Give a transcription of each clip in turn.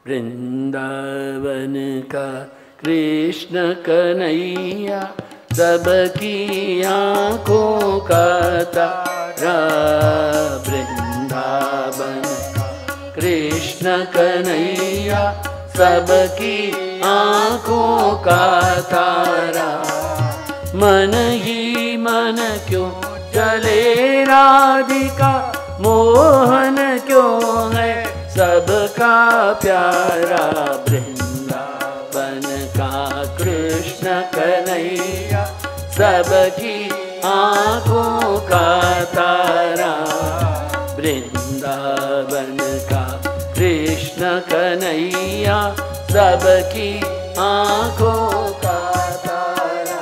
वृंदावन का कृष्ण कन्हैया सबकी आँखों का तारा। वृंदावन कृष्ण कन्हैया सबकी आँखों का तारा। मन ही मन क्यों चले राधिका, मोहन क्यों है सबका प्यारा। वृंदावन का कृष्ण कन्हैया सबकी आँखों का तारा। वृंदावन का कृष्ण कन्हैया सबकी आँखों का तारा।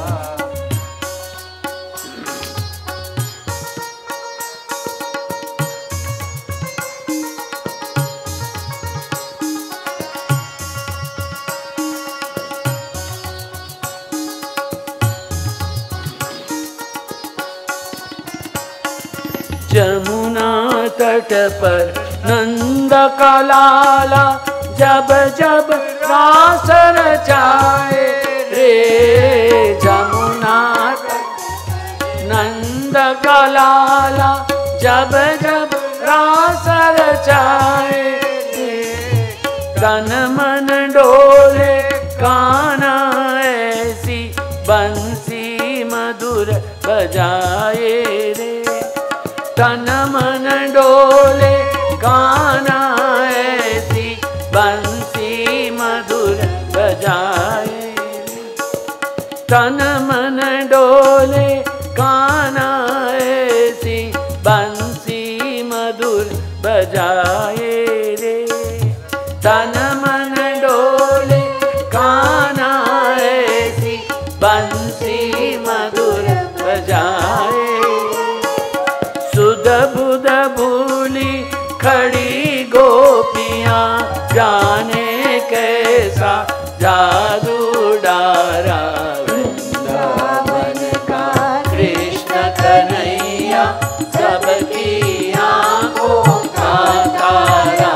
जमुना तट पर नंद का लाला जब जब रास रचाए रे। जमुना तट नंद का लाला जब जब रास रचाए रे। तन मन डोले कान्हा ऐसी बंसी मधुर बजाए रे। तन मन डोले कान्हा ऐसी बंसी मधुर बजाए। तन मन डोले कान्हा ऐसी बंसी मधुर बजाए रे। तन मन डोले कान्हा ऐसी बंसी मधुर बजाए। सुध बुध भूली खड़ी गोपियाँ जाने कैसा जादू डारा। वृंदावन का कृष्ण कन्हैया सबकी आँखों का तारा।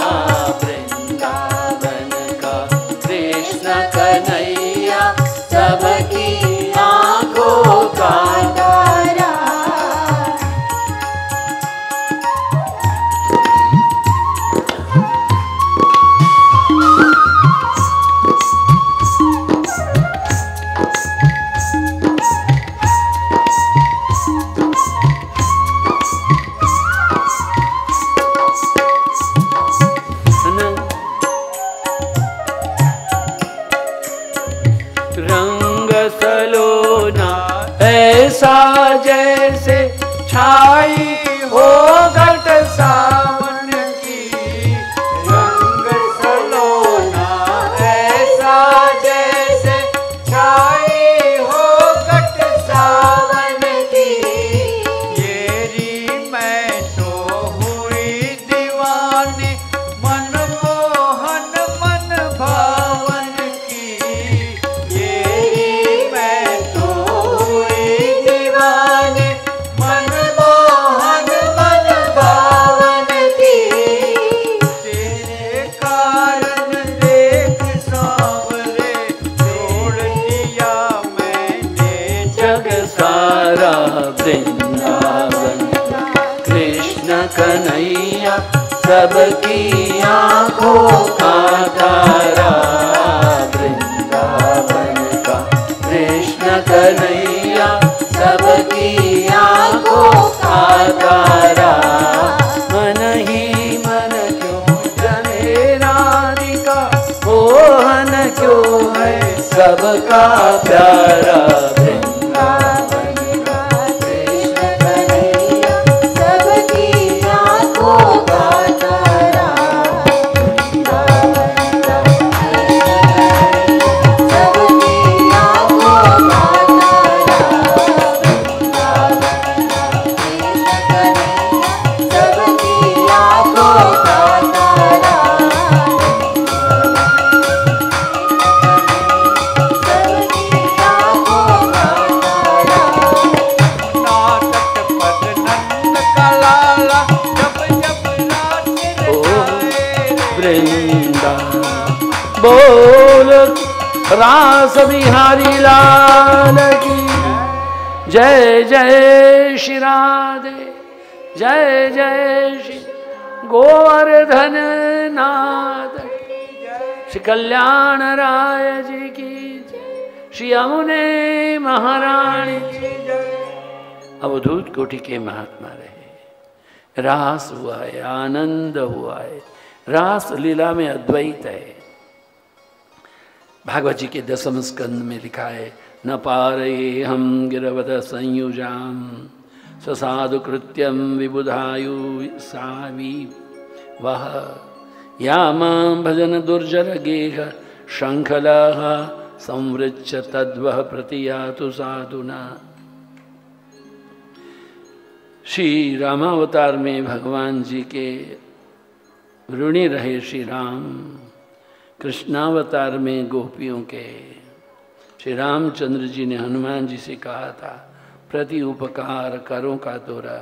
वृंदावन का कृष्ण कन्हैया सबकी आँखों का तारा। रंग सलोना ऐसा जैसे छाई हो घट सावन की। रंग सलोना ऐसा जैसे छाई हो घट सावन की। येरी मैं तो हुई दीवानी मनमोहन मन भावन की। वृंदावन कृष्ण कन्हैया सबकी आँखों का तारा। वृंदावन का कृष्ण कन्हैया सबकी आँखों का तारा। मन ही मन क्यों चले राधिका, मोहन क्यों है सबका प्यारा। Oh बोल रास बिहारी लाल की जय। जय श्री राधे, जय जय श्री गोवर्धन नाथ, श्री कल्याण राय जी की जय, श्री यमुने महारानी की जय। अवधूत कोटि के महात्मा रहे, रास हुआ है, आनंद हुआ है, रास लीला में अद्वैत है। भागवत जी के 10वें स्कंद में लिखा है, न पारये हम गिरवत संयुजाम स्वसाधु कृत्यम विबुधायु सावी वह या मां भजन दुर्जर गेह शंखलः संवृच्छ तद्वह प्रतियातु साधुना। श्री रामावतार में भगवान जी के ऋणी रहे श्री राम, कृष्णावतार में गोपियों के। श्री रामचंद्र जी ने हनुमान जी से कहा था, प्रति उपकार करो का तोरा।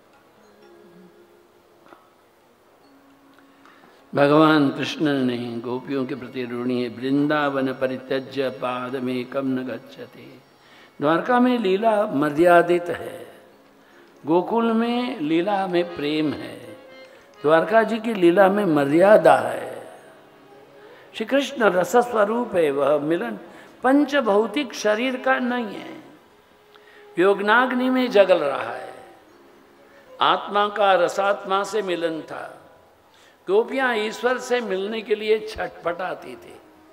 भगवान कृष्ण ने गोपियों के प्रति ऋणी है। वृंदावन परित्यज्य पाद में कम न गच्छति। द्वारका में लीला मर्यादित है, गोकुल में लीला में प्रेम है, द्वारका जी की लीला में मर्यादा है। श्री कृष्ण रस स्वरूप है, वह मिलन पंच भौतिक शरीर का नहीं है। योगनाग्नि में जगल रहा है, आत्मा का रसात्मा से मिलन था। गोपियां ईश्वर से मिलने के लिए छटपटाती थी।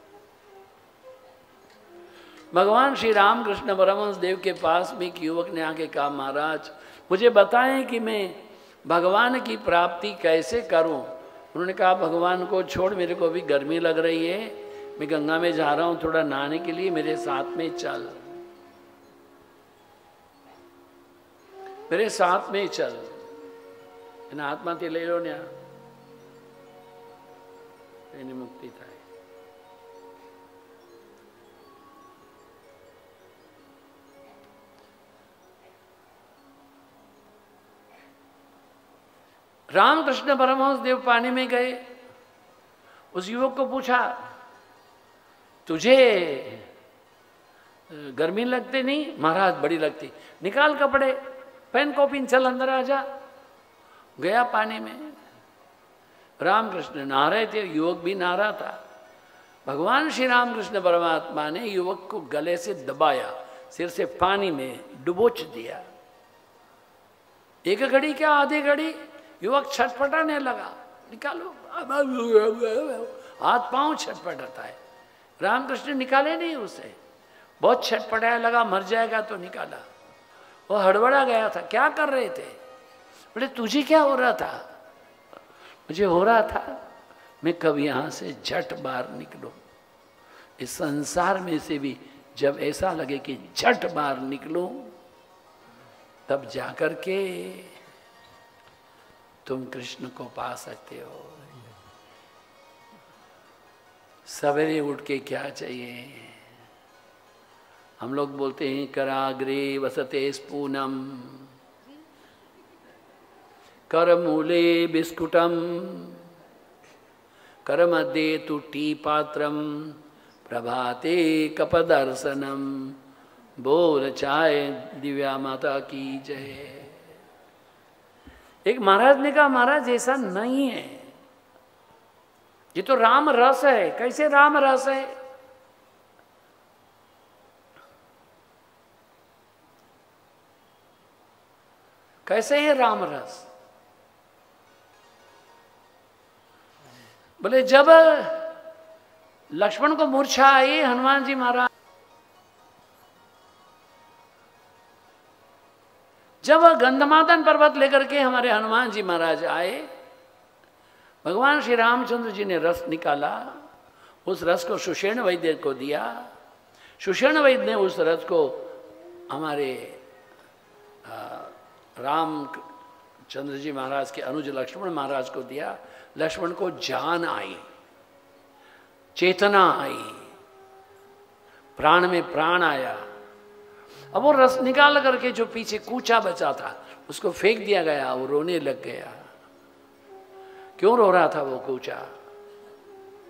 भगवान श्री रामकृष्ण परमहंस देव के पास भी एक युवक ने आके कहा, महाराज मुझे बताएं कि मैं भगवान की प्राप्ति कैसे करूं। उन्होंने कहा, भगवान को छोड़, मेरे को अभी गर्मी लग रही है, मैं गंगा में जा रहा हूं थोड़ा नहाने के लिए, मेरे साथ में चल, मेरे साथ में चल। आत्मा थी ले लो ने मुक्ति था। रामकृष्ण परमहंस देव पानी में गए, उस युवक को पूछा, तुझे गर्मी लगती नहीं? महाराज बड़ी लगती। निकाल कपड़े, पहन कॉपिन, चल अंदर आ जा। गया पानी में, रामकृष्ण नहा रहे थे, युवक भी नहा रहा था। भगवान श्री रामकृष्ण परमात्मा ने युवक को गले से दबाया, सिर से पानी में डुबोच दिया। एक घड़ी क्या आधी घड़ी युवक छटपटाने लगा, निकालो, हाथ पांव छटपटाता है। रामकृष्ण निकाले नहीं उसे, बहुत छटपटाया, लगा मर जाएगा तो निकाला। वो हड़बड़ा गया था, क्या कर रहे थे? बोले तुझे क्या हो रहा था? मुझे हो रहा था मैं कब यहां से झट बाहर निकलूं, इस संसार में से भी जब ऐसा लगे कि झट बाहर निकलूं, तब जाकर के तुम कृष्ण को पा सकते हो। सवेरे उठ के क्या चाहिए? हम लोग बोलते हैं कराग्रे वसते स्पूनम, करमूले बिस्कुटम, करमध्ये तु टी पात्रम, प्रभाते कपदर्शनम, बोल चाय दिव्या माता की जय। एक महाराज ने कहा, महाराज ऐसा नहीं है, ये तो राम रस है। कैसे राम रस है? कैसे है राम रस? बोले जब लक्ष्मण को मूर्छा आई, हनुमान जी महाराज जब गंधमादन पर्वत लेकर के हमारे हनुमान जी महाराज आए, भगवान श्री रामचंद्र जी ने रस निकाला, उस रस को सुषेण वैद्य को दिया। सुषेण वैद्य ने उस रस को हमारे रामचंद्र जी महाराज के अनुज लक्ष्मण महाराज को दिया। लक्ष्मण को जान आई, चेतना आई, प्राण में प्राण आया। अब वो रस निकाल करके जो पीछे कूचा बचा था उसको फेंक दिया गया, वो रोने लग गया। क्यों रो रहा था वो कूचा?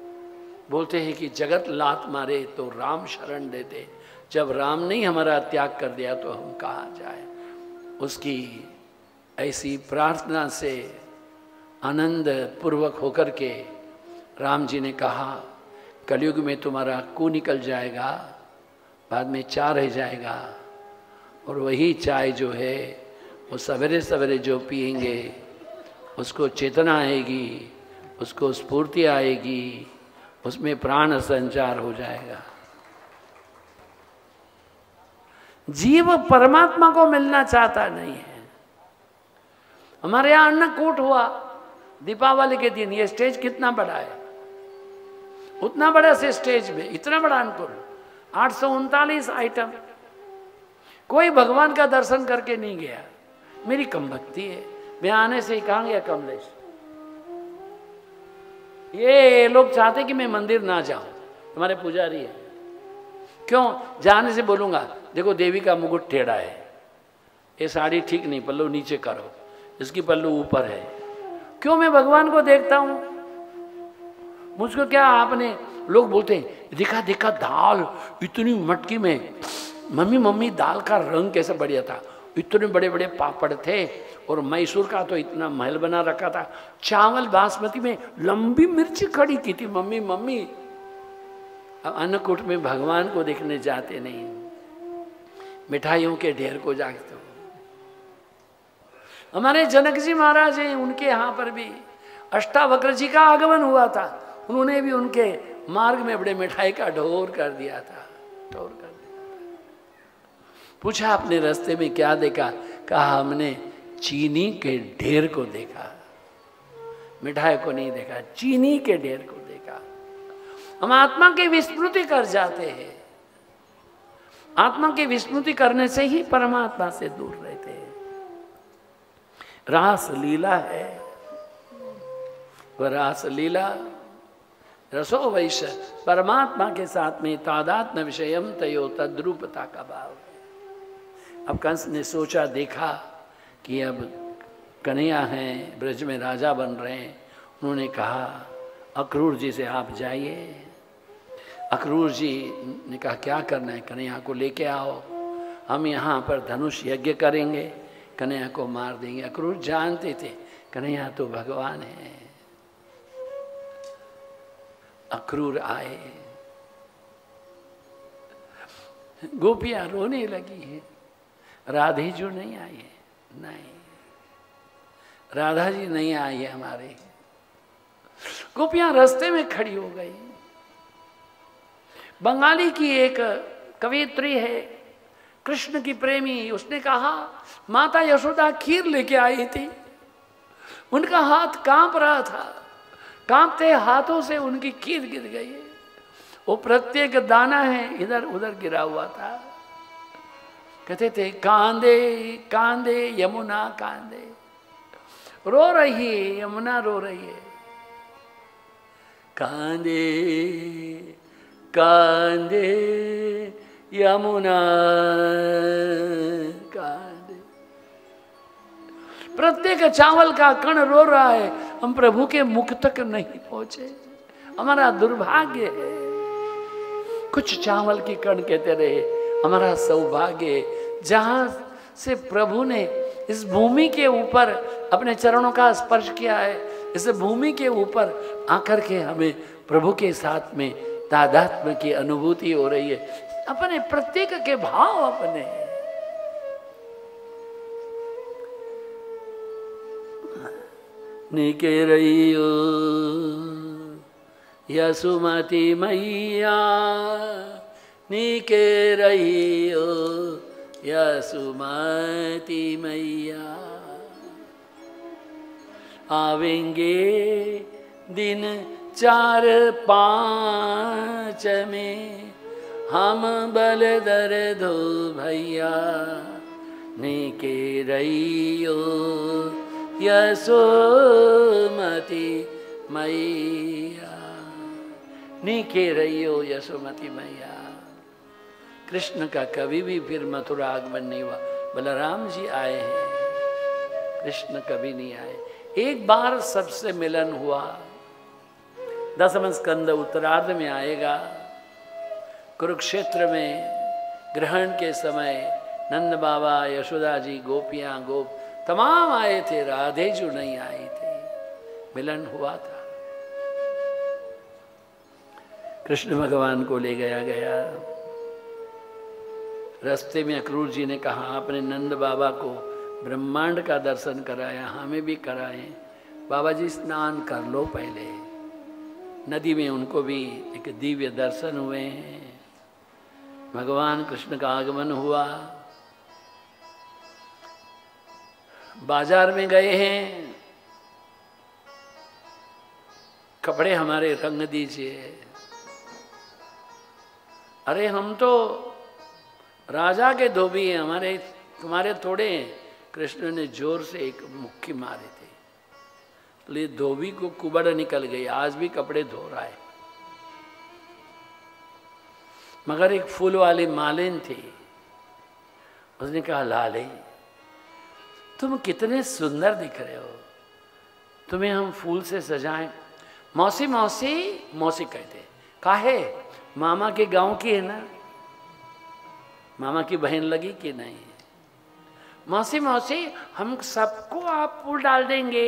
बोलते हैं कि जगत लात मारे तो राम शरण देते, जब राम ने हमारा त्याग कर दिया तो हम कहाँ जाए। उसकी ऐसी प्रार्थना से आनंद पूर्वक होकर के राम जी ने कहा कलयुग में तुम्हारा कू निकल जाएगा, बाद में चाय रह जाएगा, और वही चाय जो है वो सवेरे सवेरे जो पिएंगे उसको चेतना आएगी, उसको स्फूर्ति आएगी, उसमें प्राण संचार हो जाएगा। जीव परमात्मा को मिलना चाहता नहीं है। हमारे यहाँ अन्नकूट हुआ दीपावली के दिन, ये स्टेज कितना बड़ा है, उतना बड़ा से स्टेज में इतना बड़ा अन्नकूट, 839 आइटम, कोई भगवान का दर्शन करके नहीं गया। मेरी कम भक्ति है, मैं आने से ही कहाँ गया कमलेश। ये लोग चाहते कि मैं मंदिर ना जाऊं, तुम्हारे पुजारी है, क्यों जाने से बोलूंगा देखो देवी का मुकुट टेढ़ा है, ये साड़ी ठीक नहीं, पल्लू नीचे करो, इसकी पल्लू ऊपर है। क्यों मैं भगवान को देखता हूं, मुझको क्या आपने, लोग बोलते हैं देखा देखा दाल इतनी मटकी में, मम्मी मम्मी दाल का रंग कैसे बढ़िया था, इतने बड़े बड़े पापड़ थे, और मैसूर का तो इतना महल बना रखा था, चावल बासमती में लंबी मिर्च खड़ी की थी मम्मी मम्मी। अब अन्नकूट में भगवान को देखने जाते नहीं, मिठाइयों के ढेर को जागते हो। हमारे जनक जी महाराज हैं, उनके यहाँ पर भी अष्टावक्र जी का आगमन हुआ था, उन्होंने भी उनके मार्ग में बड़े मिठाई का ढोर कर दिया था, ढोर कर दिया था। पूछा अपने रास्ते में क्या देखा, कहा हमने चीनी के ढेर को देखा, मिठाई को नहीं देखा, चीनी के ढेर को देखा। हम आत्मा की विस्मृति कर जाते हैं, आत्मा की विस्मृति करने से ही परमात्मा से दूर रहते हैं। रास लीला है, वह रास लीला रसो वैश्य, परमात्मा के साथ में तादात्म्य विषयम तयो तद्रूपता का भाव है। अब कंस ने सोचा देखा कि अब कन्हैया हैं, ब्रज में राजा बन रहे हैं, उन्होंने कहा अक्रूर जी से आप जाइए। अक्रूर जी ने कहा क्या करना है, कन्हैया को लेके आओ, हम यहाँ पर धनुष यज्ञ करेंगे, कन्हैया को मार देंगे। अक्रूर जानते थे कन्हैया तो भगवान है। अक्रूर आए, गोपियां रोने लगी है, राधे जो नहीं आई है, नहीं राधा जी नहीं आई है हमारे। गोपियां रास्ते में खड़ी हो गई। बंगाली की एक कवियत्री है, कृष्ण की प्रेमी, उसने कहा माता यशोदा खीर लेके आई थी, उनका हाथ कांप रहा था, कांपते हाथों से उनकी खीर गिर गई, वो प्रत्येक दाना है इधर उधर गिरा हुआ था। कहते थे कांदे कांदे यमुना कांदे, रो रही है यमुना, रो रही है। कांदे कांदे यमुना कांदे, प्रत्येक चावल का कण रो रहा है, हम प्रभु के मुख तक नहीं पहुंचे, हमारा दुर्भाग्य है। कुछ चावल की कण कहते रहे हमारा सौभाग्य, जहां से प्रभु ने इस भूमि के ऊपर अपने चरणों का स्पर्श किया है, इस भूमि के ऊपर आकर के हमें प्रभु के साथ में तादात्म्य की अनुभूति हो रही है। अपने प्रत्येक के भाव अपने, निके रहियो यसुमती मैया, निके रहियो यसुमती मैया। आवेंगे दिन 4-5 में हम बलदर धो भैया, निके रहियो यशोमती मैया, निके रहियो यशोमती मैया। कृष्ण का कभी भी फिर मथुरा आगमन नहीं हुआ, बलराम जी आए हैं, कृष्ण कभी नहीं आए। एक बार सबसे मिलन हुआ, 10वें स्कंद उत्तरार्ध में आएगा। कुरुक्षेत्र में ग्रहण के समय नंद बाबा, यशोदा जी, गोपियां, गोप तमाम आए थे, राधे जो नहीं आई थी, मिलन हुआ था। कृष्ण भगवान को ले गया। रास्ते में अक्रूर जी ने कहा, आपने नंद बाबा को ब्रह्मांड का दर्शन कराया, हमें भी कराएं। बाबा जी स्नान कर लो पहले। नदी में उनको भी एक दिव्य दर्शन हुए हैं। भगवान कृष्ण का आगमन हुआ। बाजार में गए हैं, कपड़े हमारे रंग दीजिए। अरे हम तो राजा के धोबी हैं, हमारे तुम्हारे थोड़े हैं। कृष्ण ने जोर से एक मुक्की मारे थे, तो ये धोबी को कुबड़ निकल गई। आज भी कपड़े धो रहा है। मगर एक फूल वाली मालिन थी, उसने कहा, लाले तुम कितने सुंदर दिख रहे हो, तुम्हें हम फूल से सजाएं। मौसी मौसी मौसी कहते, काहे? मामा के गांव की है ना, मामा की बहन लगी कि नहीं? मौसी मौसी हम सबको आप फूल डाल देंगे,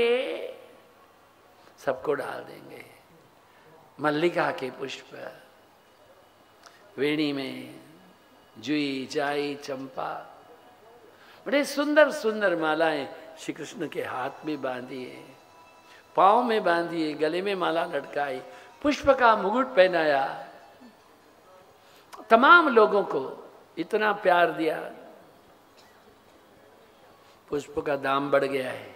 सबको डाल देंगे। मल्लिका के पुष्प, वेणी में जुई, जाई, चंपा, बड़े सुंदर सुंदर मालाएं श्री कृष्ण के हाथ में बांधी है, पाँव में बांधी है, गले में माला लटकाई, पुष्प का मुकुट पहनाया। तमाम लोगों को इतना प्यार दिया। पुष्प का दाम बढ़ गया है।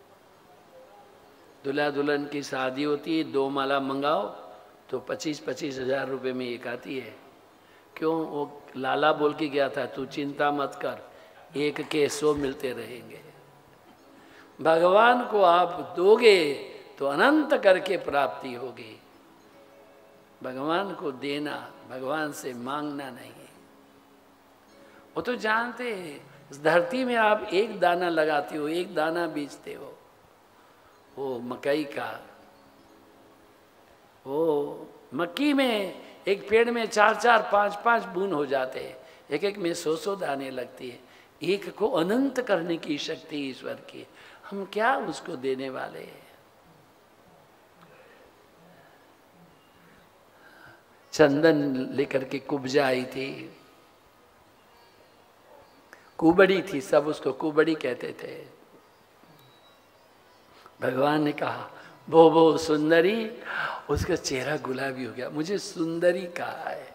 दूल्हा दुल्हन की शादी होती है, 2 माला मंगाओ तो 25-25 हजार रुपये में एक आती है। क्यों? वो लाला बोल के गया था, तू चिंता मत कर, एक के 100 मिलते रहेंगे। भगवान को आप दोगे तो अनंत करके प्राप्ति होगी। भगवान को देना, भगवान से मांगना नहीं। वो तो जानते हैं, इस धरती में आप एक दाना लगाते हो, एक दाना बीजते हो, वो मकई का, वो मक्की में एक पेड़ में 4-4, 5-5 बूंद हो जाते हैं, एक एक में 100-100 दाने लगती है। एक को अनंत करने की शक्ति ईश्वर की, हम क्या उसको देने वाले हैं? चंदन लेकर के कुब्जा आई थी, कुबड़ी थी, सब उसको कुबड़ी कहते थे। भगवान ने कहा, वो सुंदरी, उसका चेहरा गुलाबी हो गया। मुझे सुंदरी कहा है,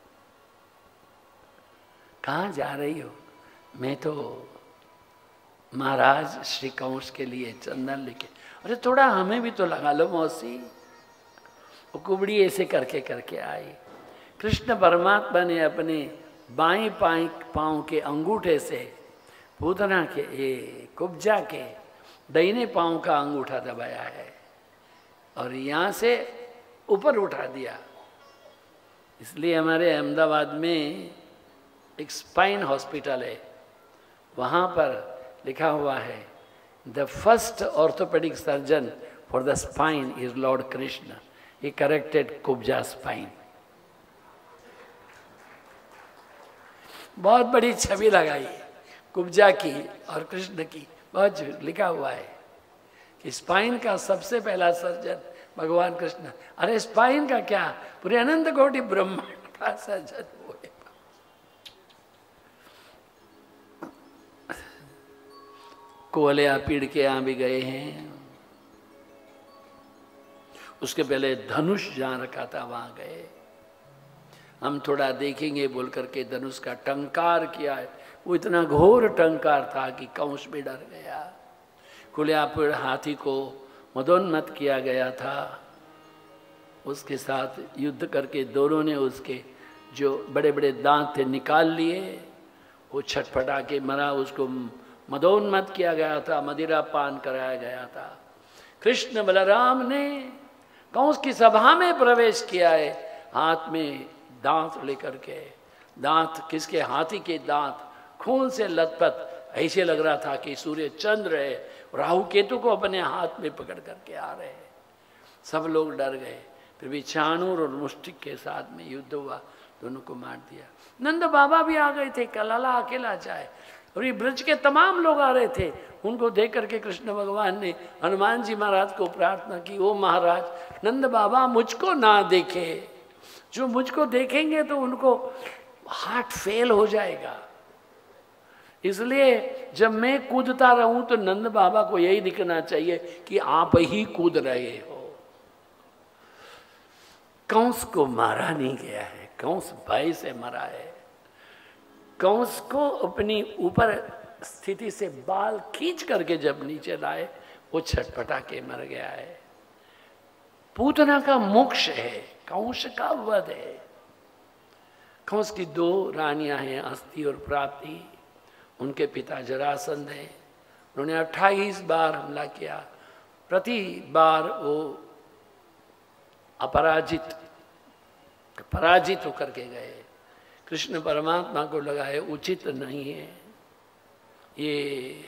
कहाँ जा रही हो? मैं तो महाराज श्री कंस के लिए चंदन लेके। अरे थोड़ा हमें भी तो लगा लो मौसी। वो कुबड़ी ऐसे करके करके आई। कृष्ण परमात्मा ने अपने बाएं पांव के अंगूठे से पूतना के, ये कुब्जा के दाहिने पांव का अंगूठा दबाया है और यहाँ से ऊपर उठा दिया। इसलिए हमारे अहमदाबाद में एक स्पाइन हॉस्पिटल है, वहाँ पर लिखा हुआ है, the first orthopaedic surgeon for the spine is lord Krishna, he corrected Kubja spine. बहुत बड़ी छवि लगाई कुब्जा की और कृष्ण की, बहुत लिखा हुआ है कि स्पाइन का सबसे पहला सर्जन भगवान कृष्ण। अरे स्पाइन का क्या, पूरे अनंत कोटि ब्रह्मांड का सर्जन वो है। कोलिया पीड़ के यहाँ भी गए हैं। उसके पहले धनुष जहाँ रखा था वहाँ गए। हम थोड़ा देखेंगे बोल करके धनुष का टंकार किया है। वो इतना घोर टंकार था कि कंस भी डर गया। कुलियापुर हाथी को मदोन्मत्त किया गया था, उसके साथ युद्ध करके दोनों ने उसके जो बड़े बड़े दांत थे निकाल लिए। वो छटपटा के मरा, उसको मदोन्मत्त किया गया था, मदिरा पान कराया गया था। कृष्ण बलराम ने कंस की सभा में प्रवेश किया है, हाथ में दांत लेकर के। दांत किसके? हाथी के दांत खून से लथपथ, ऐसे लग रहा था कि सूर्य चंद्र है, राहु केतु को अपने हाथ में पकड़ करके आ रहे हैं। सब लोग डर गए। फिर भी छानूर और मुष्टिक के साथ में युद्ध हुआ, दोनों को मार दिया। नंद बाबा भी आ गए थे, कलाला अकेला जाए, और ये ब्रज के तमाम लोग आ रहे थे। उनको देख करके कृष्ण भगवान ने हनुमान जी महाराज को प्रार्थना की, ओ महाराज नंद बाबा मुझको ना देखे, जो मुझको देखेंगे तो उनको हार्ट फेल हो जाएगा, इसलिए जब मैं कूदता रहूं तो नंद बाबा को यही दिखना चाहिए कि आप ही कूद रहे हो। कंस को मारा नहीं गया है, कंस भय से मरा है। कंस को अपनी ऊपर स्थिति से बाल खींच करके जब नीचे लाए, वो छटपटा के मर गया है। पूतना का मोक्ष है, कंस का वध है। कंस की 2 रानियां हैं, अस्ति और प्राप्ति। उनके पिता जरासंध हैं, उन्होंने 28 बार हमला किया, प्रति बार वो पराजित होकर के गए। कृष्ण परमात्मा को लगा है उचित नहीं है, ये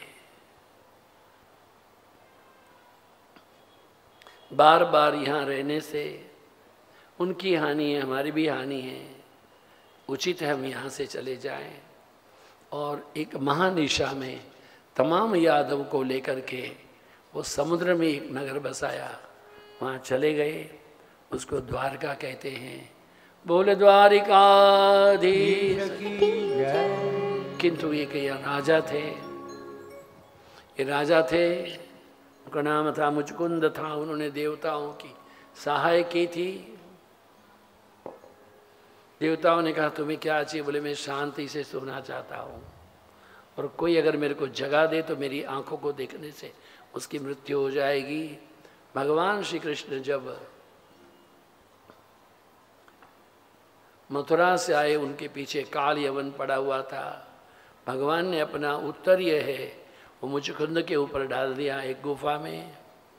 बार बार यहाँ रहने से उनकी हानि है, हमारी भी हानि है, उचित है हम यहाँ से चले जाएं। और एक महानिशा में तमाम यादव को लेकर के वो समुद्र में एक नगर बसाया, वहाँ चले गए, उसको द्वारका कहते हैं। बोले द्वारिकाधीश की जय। किंतु ये कि राजा थे, ये राजा थे, उनका नाम था मुचकुंद था। उन्होंने देवताओं की सहाय की थी। देवताओं ने कहा तुम्हें क्या चाहिए? बोले मैं शांति से सोना चाहता हूँ, और कोई अगर मेरे को जगा दे तो मेरी आंखों को देखने से उसकी मृत्यु हो जाएगी। भगवान श्री कृष्ण जब मथुरा से आए, उनके पीछे काल यवन पड़ा हुआ था। भगवान ने अपना उत्तरीय है वो मुचकुंद के ऊपर डाल दिया एक गुफा में।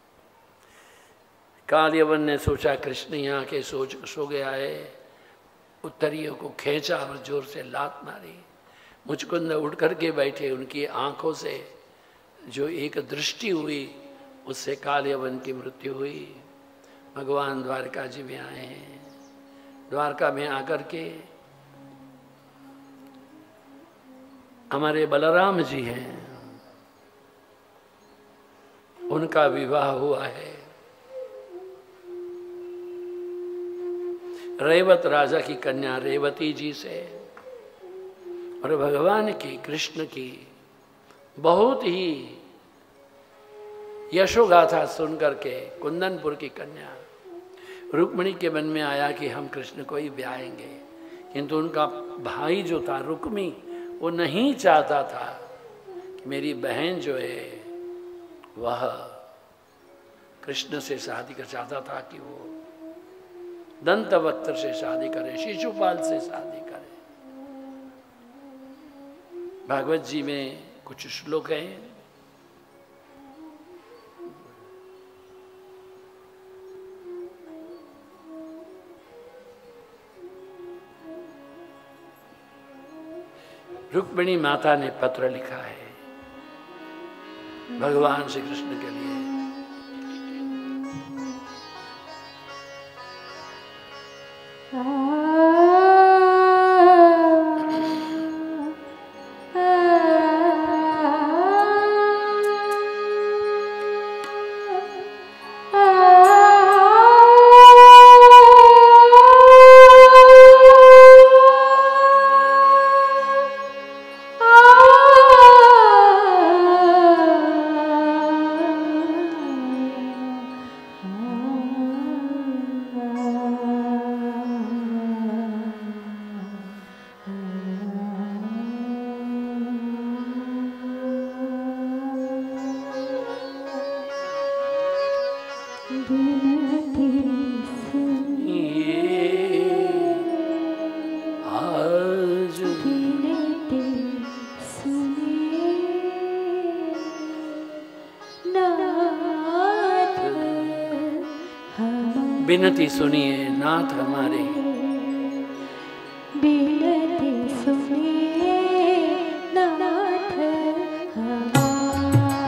काल यवन ने सोचा कृष्ण यहाँ के सो गया है, उत्तरीय को खींचा और जोर से लात मारी। मुचकुंद उठ करके बैठे, उनकी आंखों से जो एक दृष्टि हुई उससे काल यवन की मृत्यु हुई। भगवान द्वारका जी में आए हैं। द्वारका में आकर के हमारे बलराम जी हैं, उनका विवाह हुआ है रेवत राजा की कन्या रेवती जी से। और भगवान की कृष्ण की बहुत ही यशोगाथा सुन करके कुंदनपुर की कन्या रुक्मिणी के मन में आया कि हम कृष्ण को ही ब्याहेंगे, किंतु उनका भाई जो था रुक्मी, वो नहीं चाहता था कि मेरी बहन जो है वह कृष्ण से शादी कर, चाहता था कि वो दंतवक्त्र से शादी करे, शिशुपाल से शादी करे। भागवत जी में कुछ श्लोक हैं, रुक्मिणी माता ने पत्र लिखा है भगवान श्री कृष्ण के लिए। बिनती सुनिए नाथ हमारे, बिनती सुनिए नाथ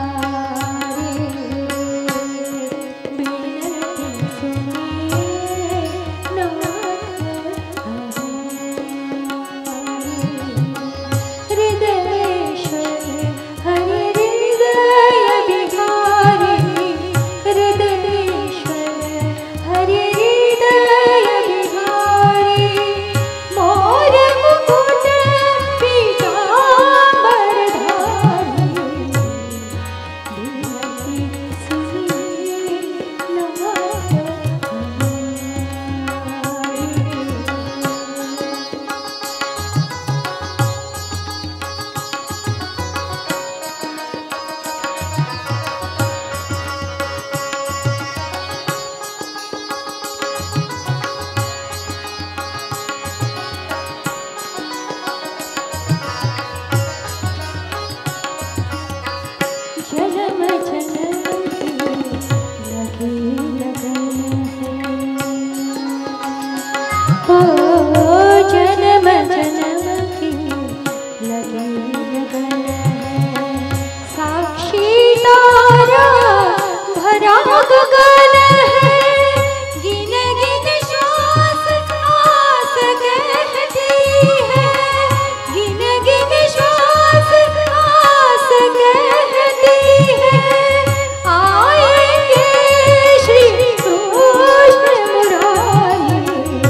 हमारे, बिनती सुनिए हो जन्म जन्म की लगी लगन है, साक्षी तारा भरा गगन है, गिन गिन श्वास आस कहती है, गिन गिन श्वास आस कहती है, आएंगे श्री कृष्ण मुरारी,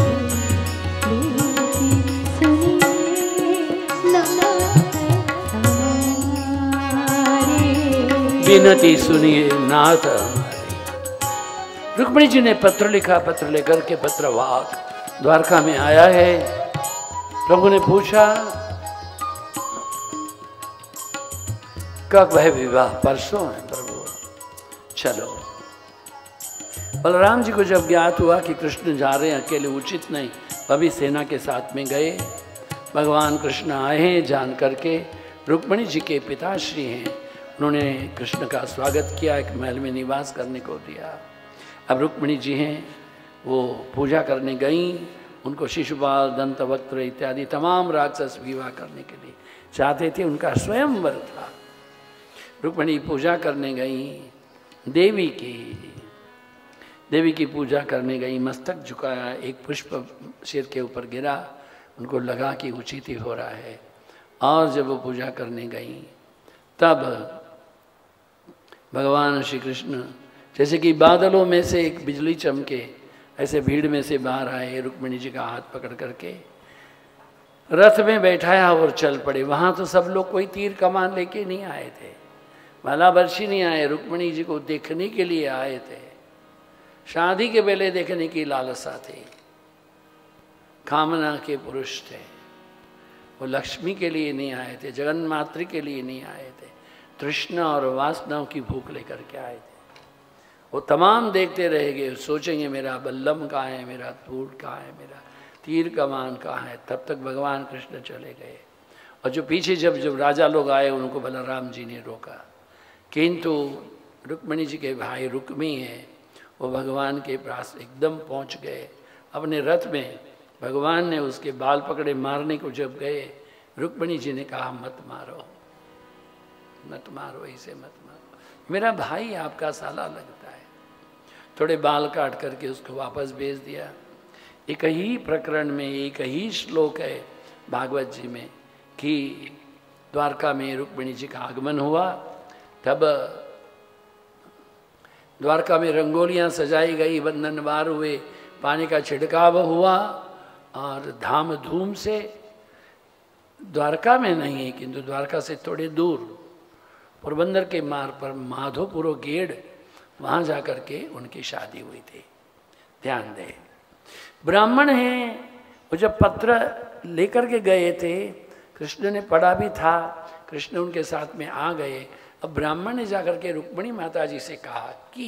विनती सुनिए नाथ हमारी। रुक्मिणी जी ने पत्र लिखा, पत्र लेकर के पत्रवाहक द्वारका में आया है। प्रभु ने पूछा कब है विवाह? परसों है प्रभु। चलो। बलराम जी को जब ज्ञात हुआ कि कृष्ण जा रहे हैं, अकेले उचित नहीं, अभी सेना के साथ में गए। भगवान कृष्ण आए हैं जान करके, रुक्मिणी जी के पिताश्री हैं, उन्होंने कृष्ण का स्वागत किया, एक महल में निवास करने को दिया। अब रुक्मिणी जी हैं, वो पूजा करने गईं, उनको शिशुपाल, दंतवक्त्र इत्यादि तमाम राक्षस विवाह करने के लिए चाहते थे, उनका स्वयंवर था। रुक्मिणी पूजा करने गईं, देवी की पूजा करने गई, मस्तक झुकाया, एक पुष्प सिर के ऊपर गिरा, उनको लगा कि उचित ही हो रहा है। और जब वो पूजा करने गई तब भगवान श्री कृष्ण जैसे कि बादलों में से एक बिजली चमके, ऐसे भीड़ में से बाहर आए, रुक्मिणी जी का हाथ पकड़ करके रथ में बैठाया और चल पड़े। वहाँ तो सब लोग कोई तीर कमान लेके नहीं आए थे, भाला बर्छी नहीं आए, रुक्मिणी जी को देखने के लिए आए थे, शादी के बेले देखने की लालसा थी, कामना के पुरुष थे। वो लक्ष्मी के लिए नहीं आए थे, जगन्मातृ के लिए नहीं आए थे, तृष्णा और वासनाओं की भूख लेकर के आए थे। वो तमाम देखते रहेंगे, सोचेंगे मेरा बल्लम कहाँ है, मेरा तूड़ कहाँ है, मेरा तीर कमान कहाँ है। तब तक भगवान कृष्ण चले गए। और जो पीछे जब राजा लोग आए, उनको बलराम जी ने रोका, किंतु रुक्मिणी जी के भाई रुक्मी हैं, वो भगवान के पास एकदम पहुँच गए अपने रथ में। भगवान ने उसके बाल पकड़े, मारने को जब गए, रुक्मिणी जी ने कहा मत मारो, मत मारो, ऐसे मत मारो, मेरा भाई आपका साला लगता है। थोड़े बाल काट करके उसको वापस भेज दिया। एक ही प्रकरण में एक ही श्लोक है भागवत जी में कि द्वारका में रुक्मिणी जी का आगमन हुआ, तब द्वारका में रंगोलियां सजाई गई, बंधनवार हुए, पानी का छिड़काव हुआ और धाम धूम से, द्वारका में नहीं है किंतु द्वारका से थोड़े दूर पोरबंदर के मार्ग पर माधोपुरो गेड़, वहाँ जाकर के उनकी शादी हुई थी। ध्यान दें, ब्राह्मण हैं, वो जब पत्र लेकर के गए थे, कृष्ण ने पढ़ा भी था, कृष्ण उनके साथ में आ गए। अब ब्राह्मण ने जाकर के रुक्मिणी माता जी से कहा कि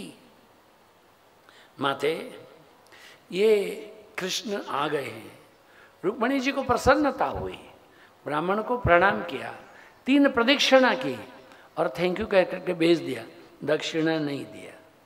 माते ये कृष्ण आ गए हैं। रुक्मिणी जी को प्रसन्नता हुई, ब्राह्मण को प्रणाम किया, 3 प्रदक्षिणा की और थैंक यू कह करके भेज दिया। दक्षिणा नहीं दिया,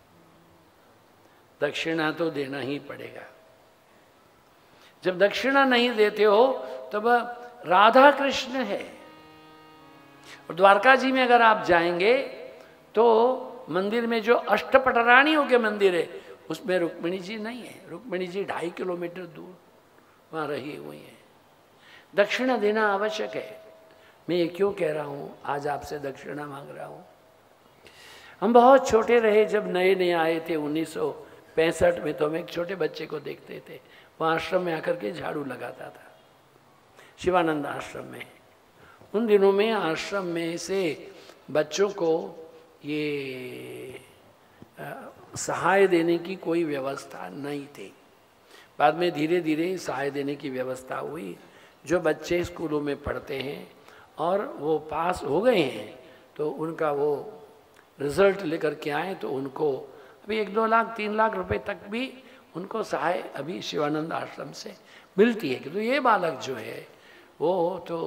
दक्षिणा तो देना ही पड़ेगा। जब दक्षिणा नहीं देते हो तब राधा कृष्ण है। और द्वारका जी में अगर आप जाएंगे तो मंदिर में जो अष्टपटरानियों के मंदिर है उसमें रुक्मिणी जी नहीं है। रुक्मिणी जी 2.5 किलोमीटर दूर वहाँ रही हुई है। दक्षिणा देना आवश्यक है। मैं ये क्यों कह रहा हूँ, आज आपसे दक्षिणा मांग रहा हूँ। हम बहुत छोटे रहे, जब नए नए आए थे 1965 में, तो हम एक छोटे बच्चे को देखते थे, वहाँ आश्रम में आकर के झाड़ू लगाता था, शिवानंद आश्रम में। उन दिनों में आश्रम में से बच्चों को ये सहाय देने की कोई व्यवस्था नहीं थी। बाद में धीरे धीरे सहाय देने की व्यवस्था हुई। जो बच्चे स्कूलों में पढ़ते हैं और वो पास हो गए हैं तो उनका वो रिजल्ट लेकर के आए तो उनको अभी 1-2 लाख 3 लाख रुपए तक भी उनको सहाय अभी शिवानंद आश्रम से मिलती है। तो ये बालक जो है वो तो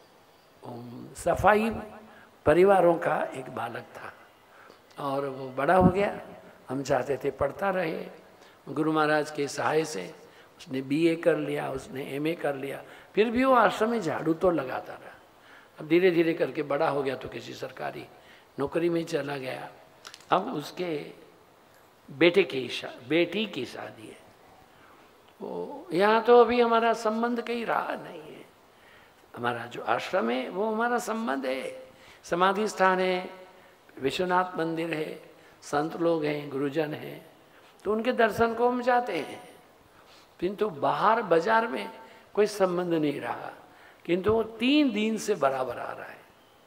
सफाई परिवारों का एक बालक था और वो बड़ा हो गया। हम चाहते थे पढ़ता रहे। गुरु महाराज के सहाय से उसने बीए कर लिया, उसने एमए कर लिया, फिर भी वो आश्रम में झाड़ू तो लगाता रहा। अब धीरे धीरे करके बड़ा हो गया तो किसी सरकारी नौकरी में चला गया। अब उसके बेटी की शादी है। वो यहाँ तो अभी हमारा संबंध कहीं रहा नहीं है। हमारा जो आश्रम है वो हमारा संबंध है, समाधि स्थान है, विश्वनाथ मंदिर है, संत लोग हैं, गुरुजन हैं, तो उनके दर्शन को हम जाते हैं। किंतु बाहर बाजार में कोई संबंध नहीं रहा, किंतु वो 3 दिन से बराबर आ रहा है।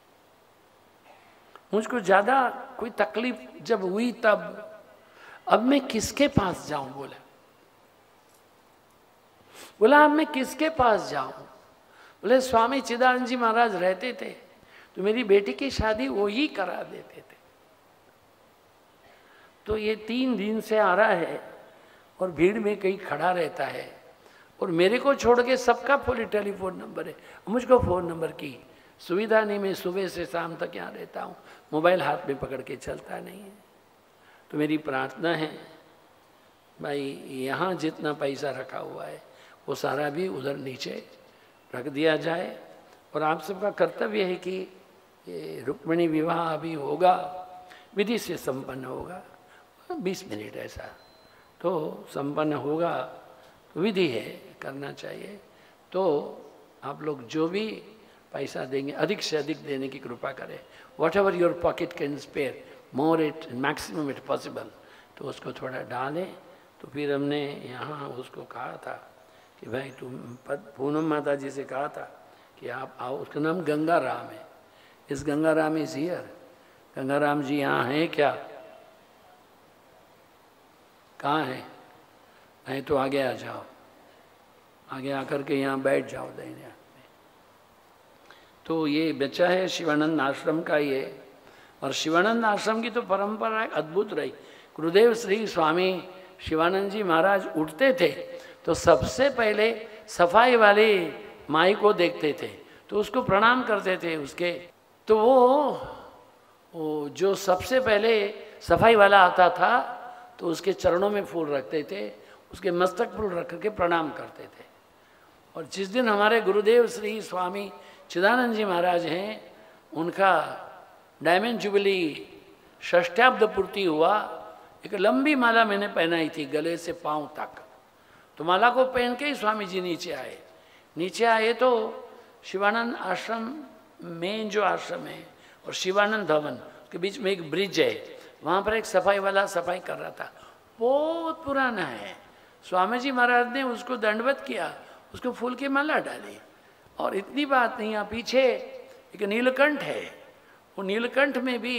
मुझको ज्यादा कोई तकलीफ जब हुई तब अब मैं किसके पास जाऊं, बोला अब मैं किसके पास जाऊं। बोले स्वामी चिदानंद जी महाराज रहते थे तो मेरी बेटी की शादी वो ही करा देते थे। तो ये 3 दिन से आ रहा है और भीड़ में कहीं खड़ा रहता है, और मेरे को छोड़ के सबका फुल टेलीफोन नंबर है, मुझको फ़ोन नंबर की सुविधा नहीं। मैं सुबह से शाम तक यहाँ रहता हूँ, मोबाइल हाथ में पकड़ के चलता नहीं है। तो मेरी प्रार्थना है भाई, यहाँ जितना पैसा रखा हुआ है वो सारा भी उधर नीचे रख दिया जाए, और आप सबका कर्तव्य है कि ये रुक्मिणी विवाह अभी होगा, विधि से संपन्न होगा, 20 मिनट ऐसा तो संपन्न होगा, विधि है, करना चाहिए। तो आप लोग जो भी पैसा देंगे अधिक से अधिक देने की कृपा करें। Whatever your pocket can spare, more it maximum it possible, तो उसको थोड़ा डालें। तो फिर हमने यहाँ उसको कहा था कि भाई तुम पूनम माता जी से कहा था कि आप आओ। उसका नाम गंगा राम है। इस गंगा राम इज हियर। गंगा राम जी यहाँ हैं क्या? कहाँ हैं? नहीं तो आगे आ जाओ, आगे आकर के यहाँ बैठ जाओ दाहिने हाथ में। तो ये बच्चा है शिवानंद आश्रम का ये, और शिवानंद आश्रम की तो परंपरा अद्भुत रही। गुरुदेव श्री स्वामी शिवानंद जी महाराज उठते थे तो सबसे पहले सफाई वाली माई को देखते थे तो उसको प्रणाम करते थे उसके। तो वो जो सबसे पहले सफाई वाला आता था तो उसके चरणों में फूल रखते थे, उसके मस्तक फूल रख के प्रणाम करते थे। और जिस दिन हमारे गुरुदेव श्री स्वामी चिदानंद जी महाराज हैं, उनका डायमंड जुबली षष्ठाब्द पूर्ति हुआ, एक लंबी माला मैंने पहनाई थी गले से पांव तक। तो माला को पहन के ही स्वामी जी नीचे आए। नीचे आए तो शिवानंद आश्रम मेन जो आश्रम है और शिवानंद भवन के बीच में एक ब्रिज है, वहाँ पर एक सफाई वाला सफाई कर रहा था, बहुत पुराना है। स्वामी जी महाराज ने उसको दंडवत किया, उसको फूल की माला डाली। और इतनी बात नहीं, यहाँ पीछे एक नीलकंठ है, वो नीलकंठ में भी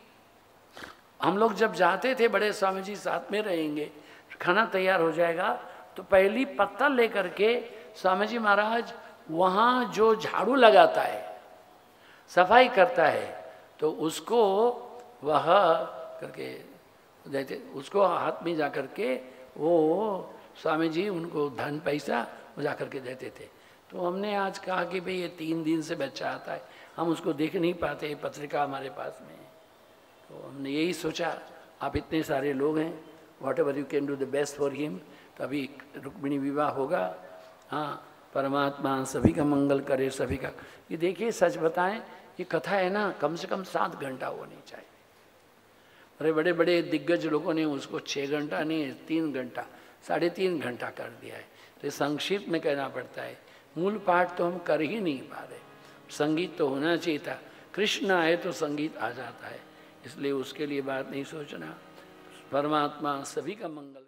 हम लोग जब जाते थे, बड़े स्वामी जी साथ में रहेंगे, खाना तैयार हो जाएगा तो पहली पत्तल लेकर के स्वामी जी महाराज वहाँ जो झाड़ू लगाता है, सफाई करता है, तो उसको वह करके देते, उसको हाथ में जा कर के वो स्वामी जी उनको धन पैसा जा कर के देते थे। तो हमने आज कहा कि भाई ये 3 दिन से बच्चा आता है, हम उसको देख नहीं पाते, पत्रिका हमारे पास में। तो हमने यही सोचा आप इतने सारे लोग हैं, whatever you can do the best for him. तो अभी रुक्मिणी विवाह होगा। हाँ, परमात्मा सभी का मंगल करे, सभी का। ये देखिए सच बताएं, ये कथा है ना, कम से कम 7 घंटा होनी चाहिए। अरे बड़े बड़े दिग्गज लोगों ने उसको 6 घंटा नहीं, 3 घंटा 3.5 घंटा कर दिया है। तो संक्षिप्त में कहना पड़ता है, मूल पाठ तो हम कर ही नहीं पा रहे। संगीत तो होना चाहिए था, कृष्ण आए तो संगीत आ जाता है, इसलिए उसके लिए बात नहीं सोचना। परमात्मा सभी का मंगल।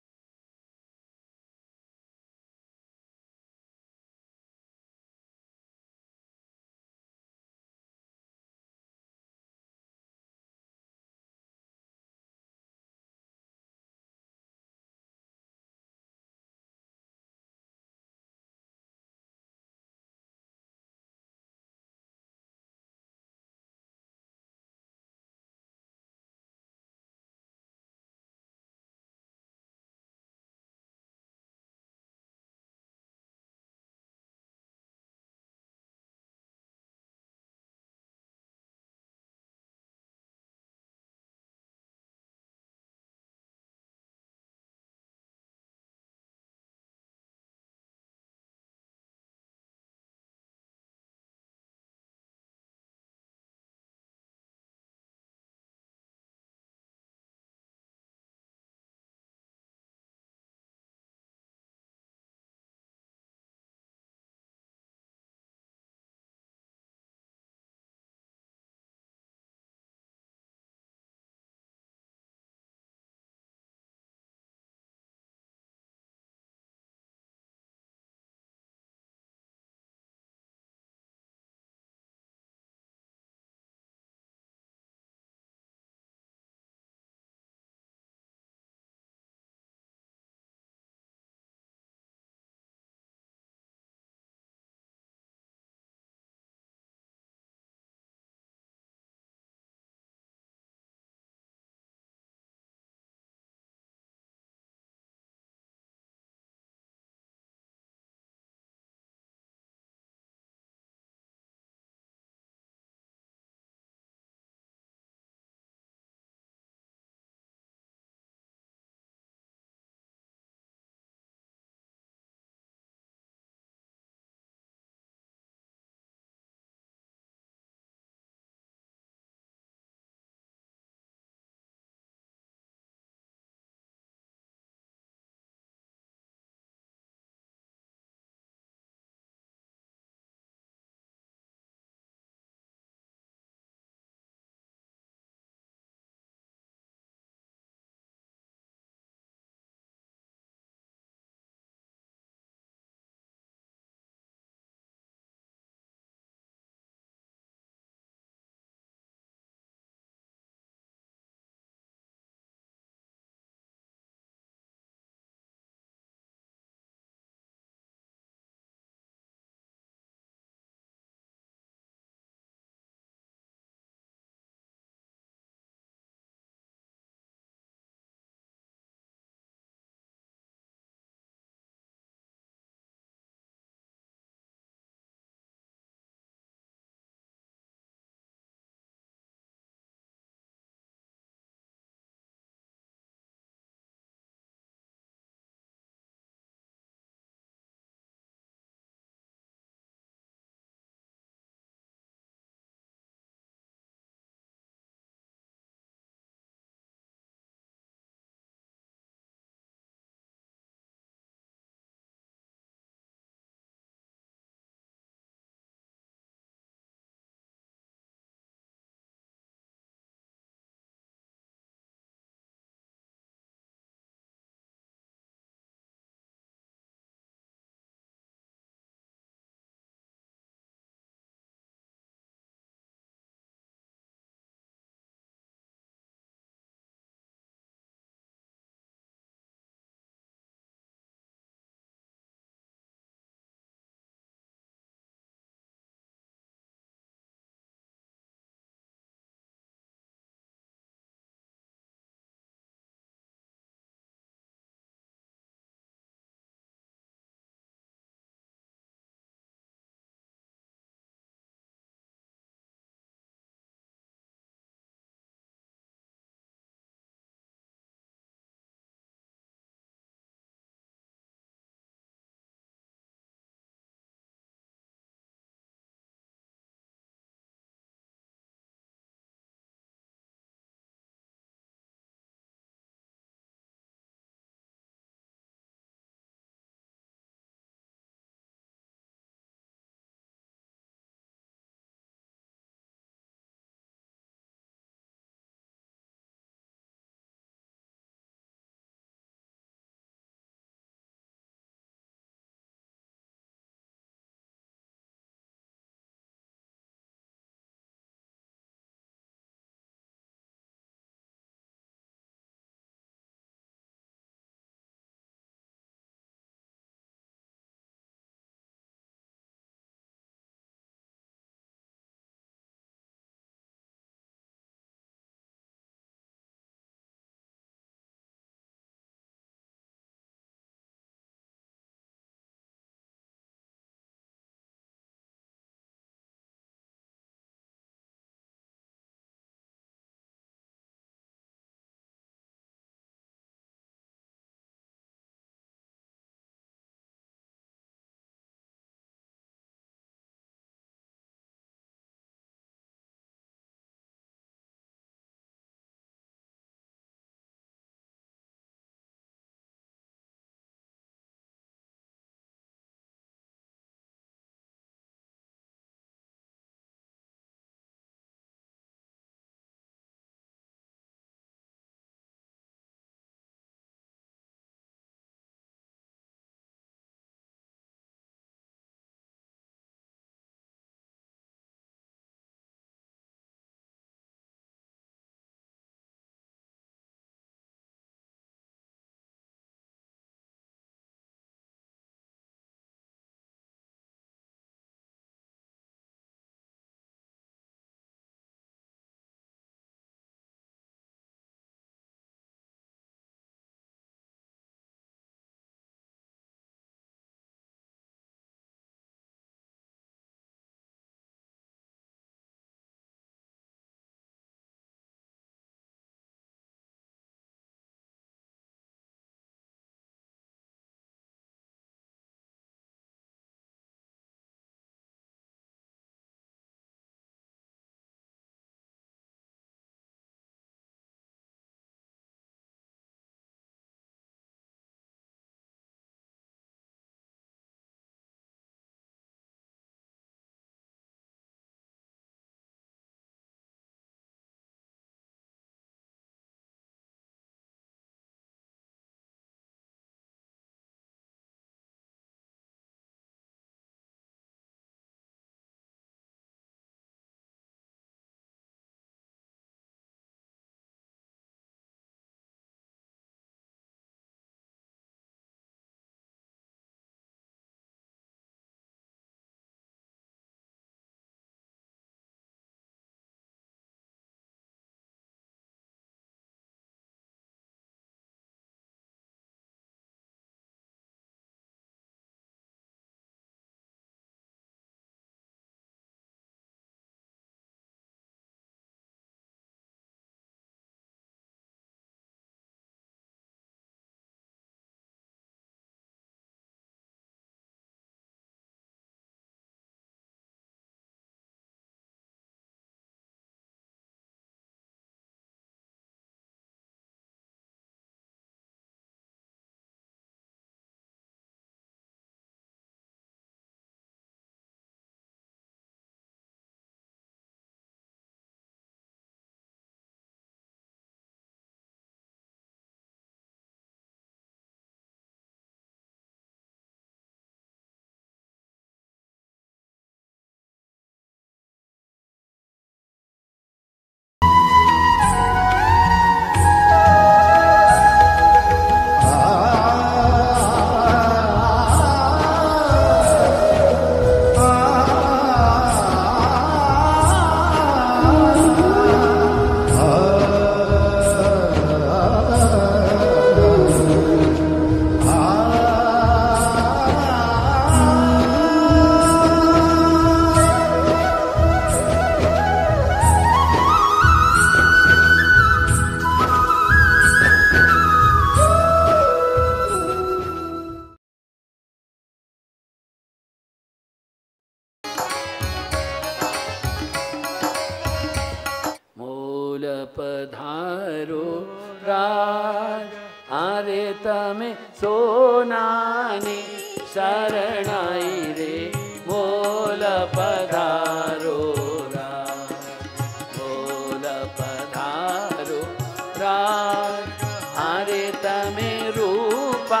पधारो राज आरे तमे सोनानी शरणाई रे मोल पधारो राज मोल पधारो राज आरे तमे रूपा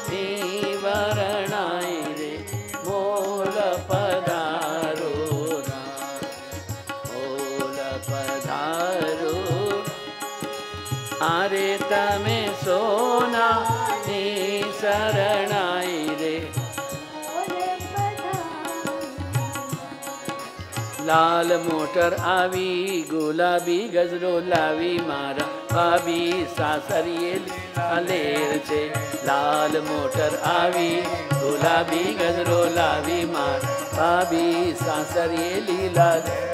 निवरणाई रे मोल पधारो राज मोल पधारो आरे तमे सोना नी शरणाई रे लाल मोटर आवी गुलाबी गजरो लावी मारा भाभी सासरिये लेर छे लाल मोटर आवी गुलाबी गजरो लावी मारा भाभी सासरिये लीला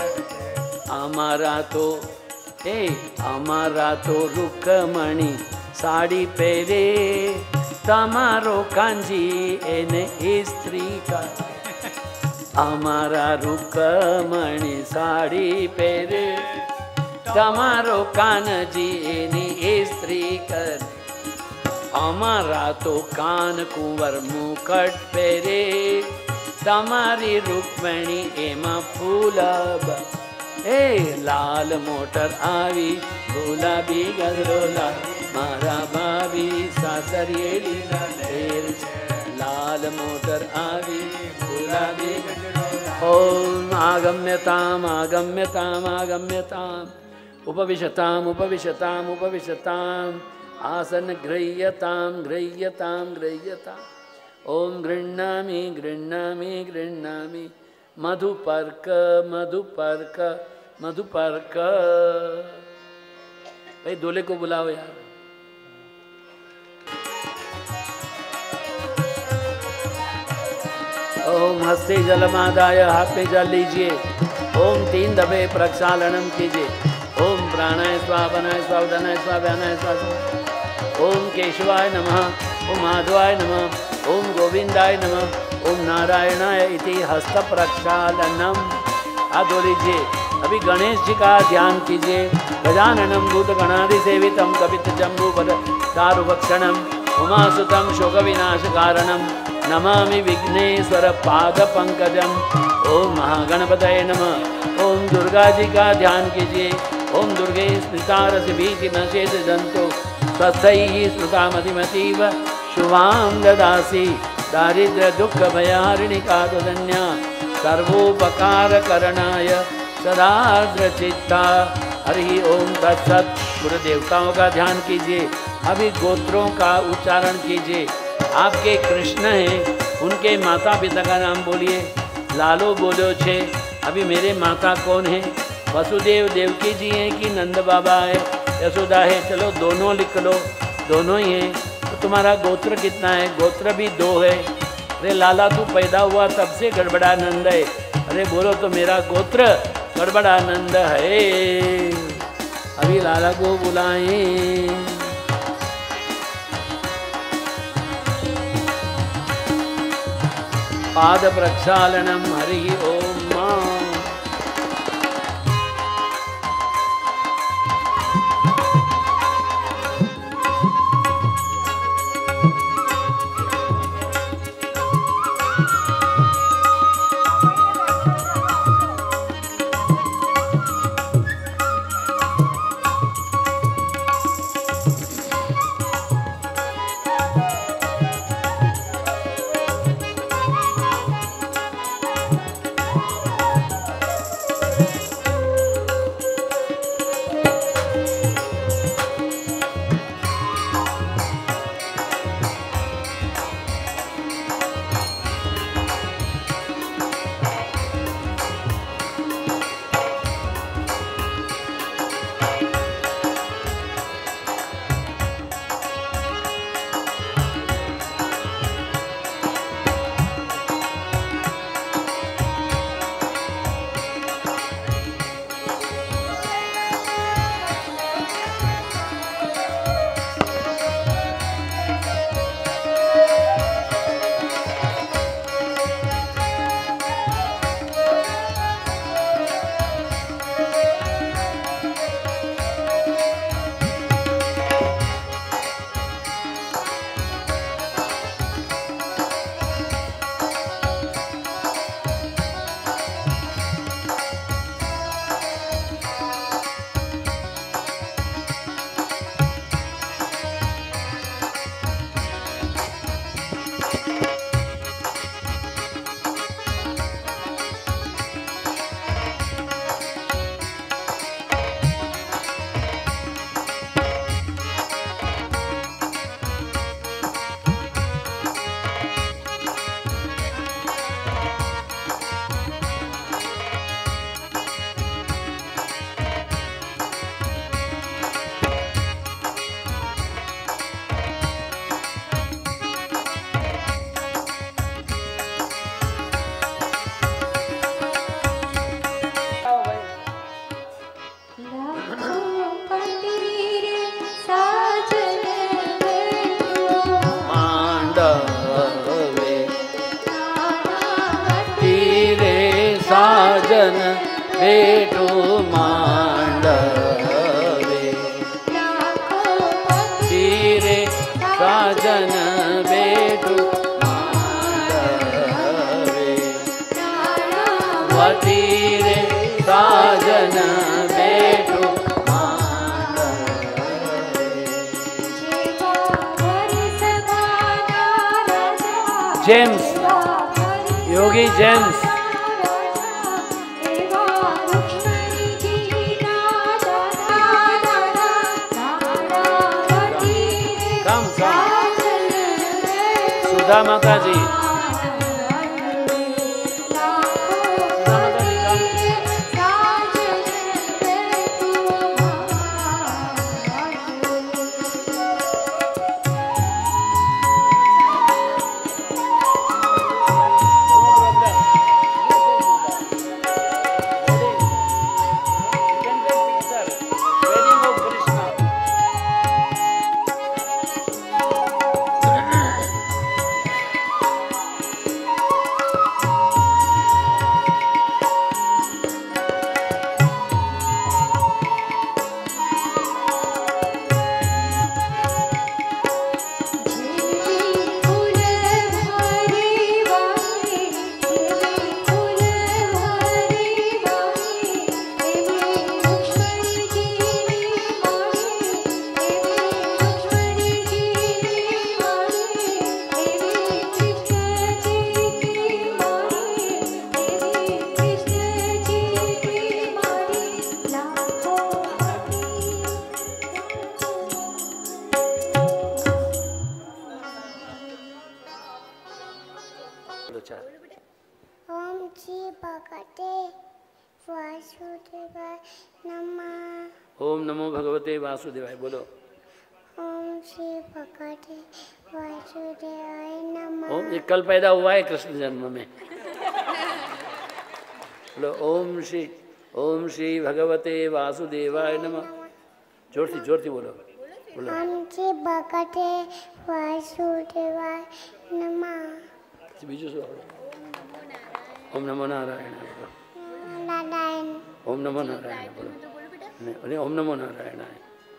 अमारा तो रुक्मणी साड़ी पहरे तमारो कांजी एने स्त्री का अमारा रुक्मणी साड़ी पहरे तमारो कानजी एनी स्त्री कर अमारा तो कान कुंवर मुकट पहरे तमारी रुक्मणी एमा फूलब ए लाल मोटर आवी गुलाबी गजरोला मारा भाभी सासरिये लीला ढेर लाल मोटर आवी गुलाबी ओम आगम्यताम आगम्यताम आगम्यताम उपविशताम उपविशताम उपविशताम आसन गृह्यताम गृह्यताम गृह्यताम ओम गृह्णामि गृह्णामि गृह्णामि मधुपर्क मधुपर्क मधुपर्क भाई दूल्हे को बुलाओ यार ओम हस्ते जलमादाय हाथ पे जल लीजिए ओम 3 दफे प्रक्षालनम कीजिए ओम प्राणाय स्वाहा बनाय स्वाहा उदानाय स्वाहा व्यानाय स्वाहा ओम केशवाय नमः ओम माधवाय नमः ओम गोविंदाय नमः ओम नारायणाय इति हस्त प्रक्षालनम हाथ धो लीजिए। अभी गणेश जी का ध्यान कीजिए गजाननम भूत गणादि सेवितम कपित जम्बूपद दारुभक्षणम उमासुतम शोक विनाश कारणम नमामि विघ्नेश्वर पाद पंकजम ओम महागणपतये नमः। ओम दुर्गा जी का ध्यान कीजिए ओम दुर्गे स्मृतारस भीति नशेत जंतो स्वस्थैः स्मृतामतिमतीव शुभां ददासि दारिद्र्य दुख भयारिणी कादन्या सर्वोपकार करणाय सदार्द्र चित्ता हरि ओम तत्सत। गुरु देवताओं का ध्यान कीजिए अभी गोत्रों का उच्चारण कीजिए। आपके कृष्ण हैं उनके माता पिता का नाम बोलिए। लालो बोलो छे अभी मेरे माता कौन है वसुदेव देवकी जी हैं कि नंद बाबा है यशोदा है चलो दोनों लिख लो दोनों ही हैं। तो तुम्हारा गोत्र कितना है गोत्र भी 2 है। अरे लाला तू पैदा हुआ तब से गड़बड़ानंद है। अरे बोलो तो मेरा गोत्र गड़बड़ानंद है। अभी लाला को बुलाएं। पाद प्रक्षालनम हरि ओम मां। बेटू मांडवे तीरे साजन बेटू मांडवे वतीरे साजन बेटू जेम्स योगी जेम्स सुधा माता जी ओम नमो भगवते वासुदेवाय बोलो। ओम श्री भगवते वासुदेवाय नमः। ओम ये कल पैदा हुआ है कृष्ण जन्म में। बोलो ओम श्री भगवते वासुदेवाय नमः। जोर से बोलो। बोलो ओम श्री भगवते वासुदेवाय नमः। बीजू से बोलो ओम नमो नारायण बोलो। नारायण ओम नमो नारायण बोलो। नहीं ओम नमो नारायण है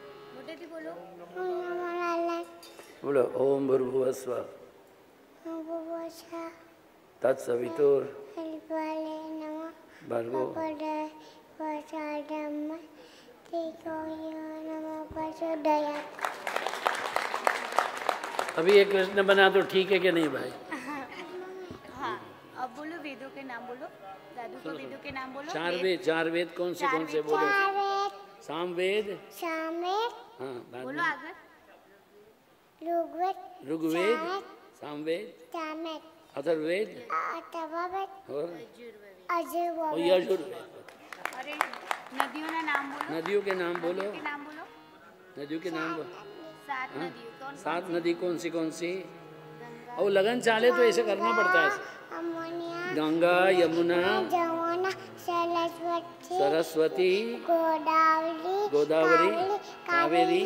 बोलो। ओम भूर्भुवस्व तत्सवितुर भर्गो अभी ये कृष्ण बना तो ठीक है कि नहीं भाई? हाँ अब बोलो वेदों के नाम बोलो। दादू को वेदों के नाम बोलो। चार वेद कौन से बोलो? सामवेद हाँ बोलो आगे। ऋग्वेद सामवेद अथर्ववेद और यजुर्वेद। अरे नदियों का नाम बोलो। नदियों के नाम बोलो। नदियों के नाम बोलो। 7 नदियों। 7 नदी कौन सी? और लगन चाले तो ऐसे करना पड़ता है। गंगा यमुना सरस्वती गोदावरी कावेरी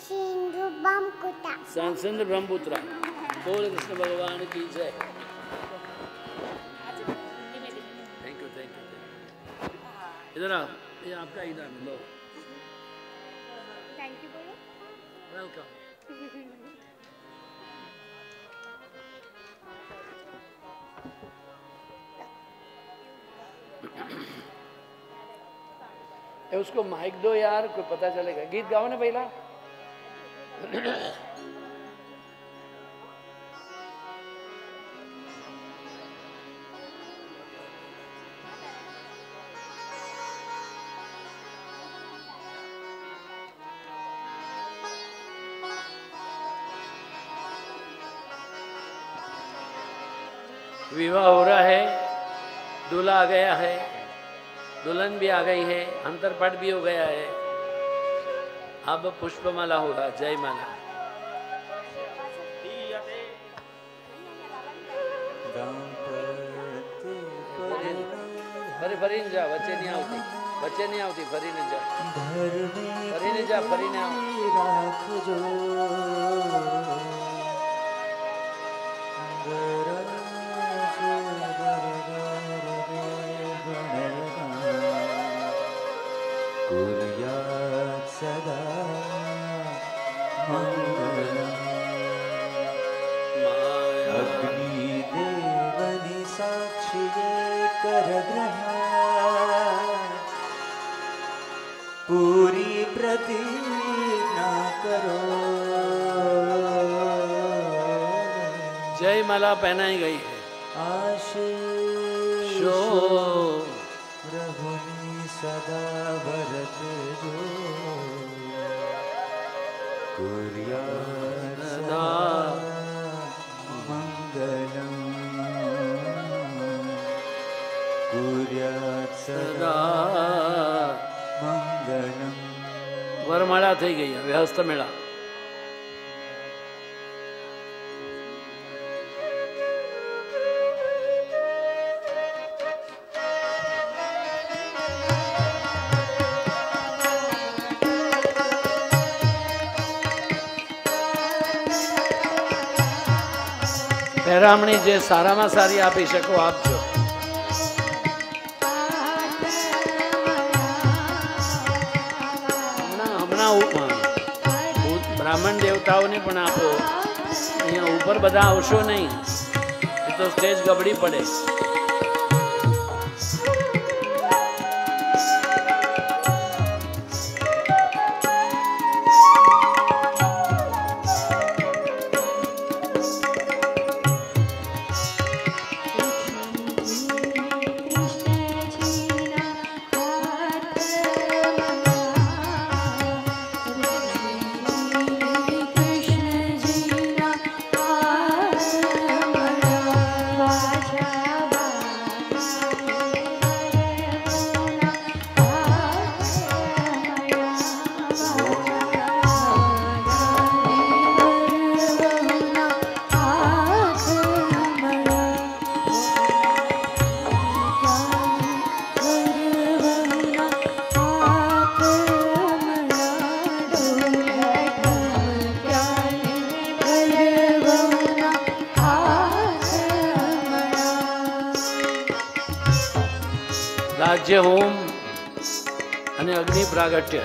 सिंधु ब्रह्मपुत्र। बोल कृष्ण भगवान की जय। Thank you. इधर आओ, ये आपका इधर लो। थैंक यू बोलो। वेलकम। उसको माइक दो यार, कोई पता चलेगा। गीत गाओ ना पहला। विवाह हो रहा है, दूल्हा आ गया है, दुल्हन भी आ गई है, अंतरपट भी हो गया है। अब पुष्पमाला होगा। जय माला। फरी जा, बच्चे नहीं आती फरी ने जा, फरी ने आओ। मंगलम अग्निदेवनि साक्षिये करग्रहण पूरी प्रतिज्ञा करो। जय माला पहनाई गई है। आशीषो प्रभुनि सदा भरत जो कुर्यात् सदा मंगलम कुर्यात् सदा मंगलम। वरमाला થઈ ગઈ, હવે હસ્તમેળા. પહેરામણી જે સારામાં સારી આપી શકો આપજો. બ્રાહ્મણ દેવતાઓને પણ આપો. અહીંયા ઉપર બધા આવશો નહીં, એ તો સ્ટેજ ગબડી પડે. રાજ્ય હોમ અને અગ્નિ પ્રાગટ્ય.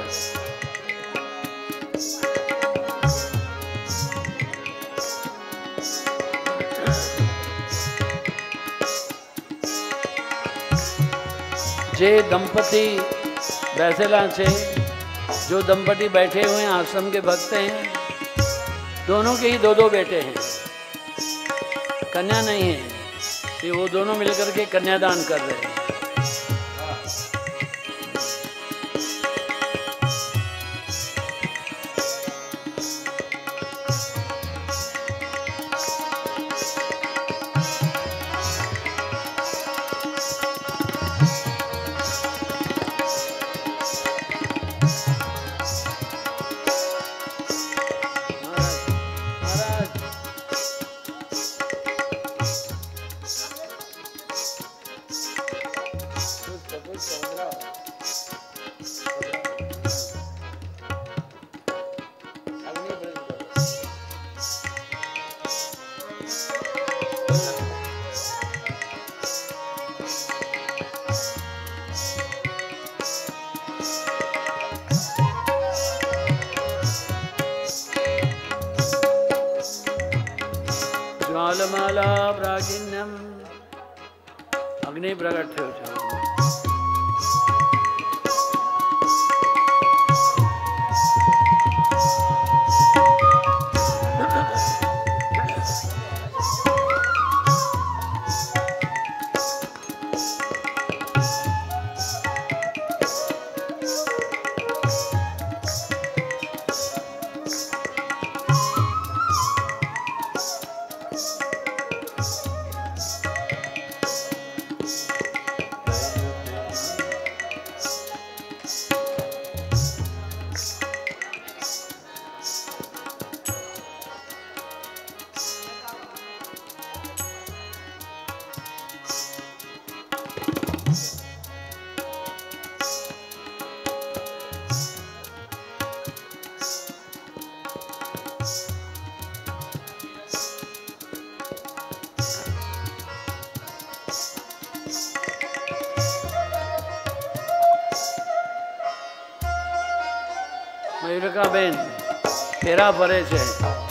જે दंपति बैठेला છે, जो दंपति बैठे हुए हैं आश्रम के भक्त हैं, दोनों के ही दो दो बेटे हैं, कन्या नहीं है, ये वो दोनों मिलकर के कन्यादान कर रहे हैं. ज्वालमाला प्रागिन्यम अग्नि प्रकट हो जाओ. मयूरिका बेन फेरा परे छे।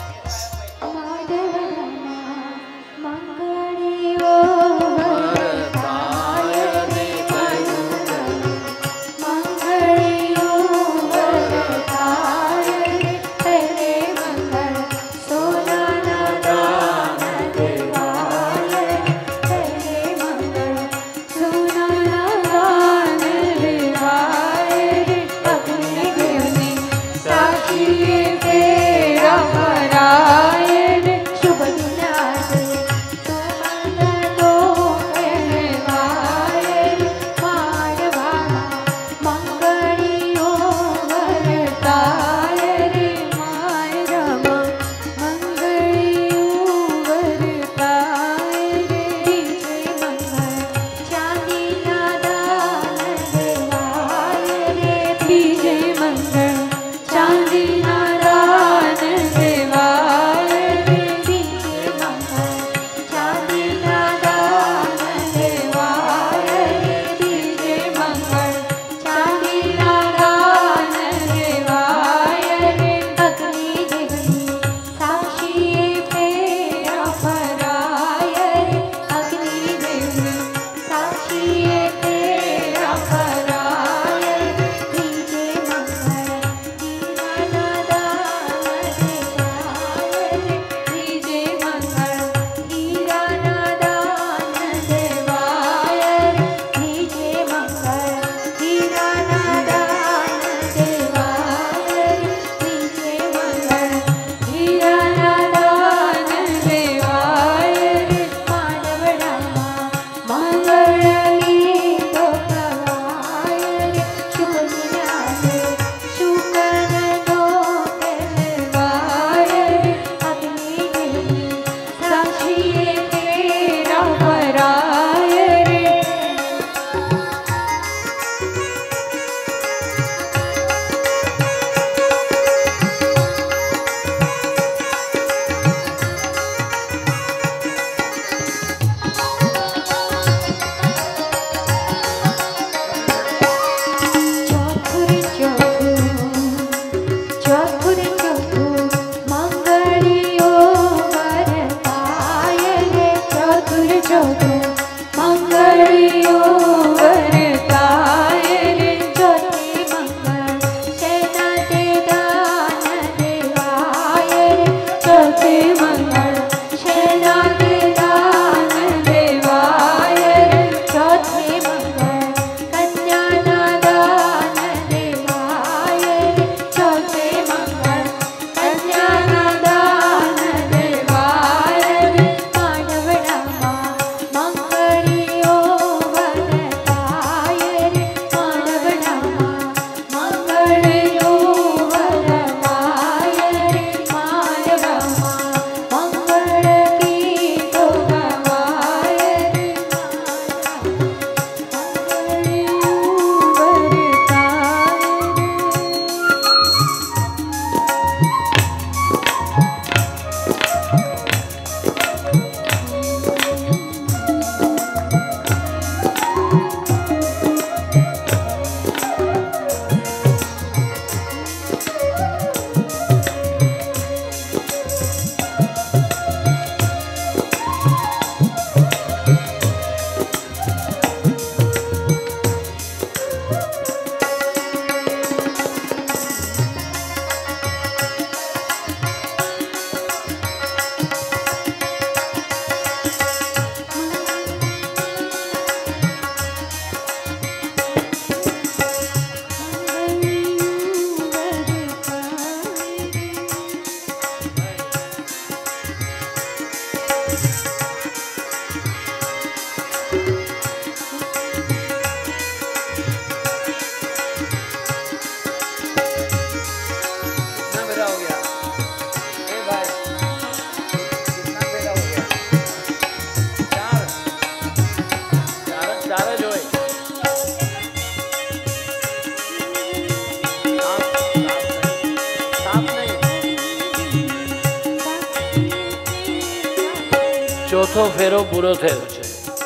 चौथो फेरो पूरो थयो छे।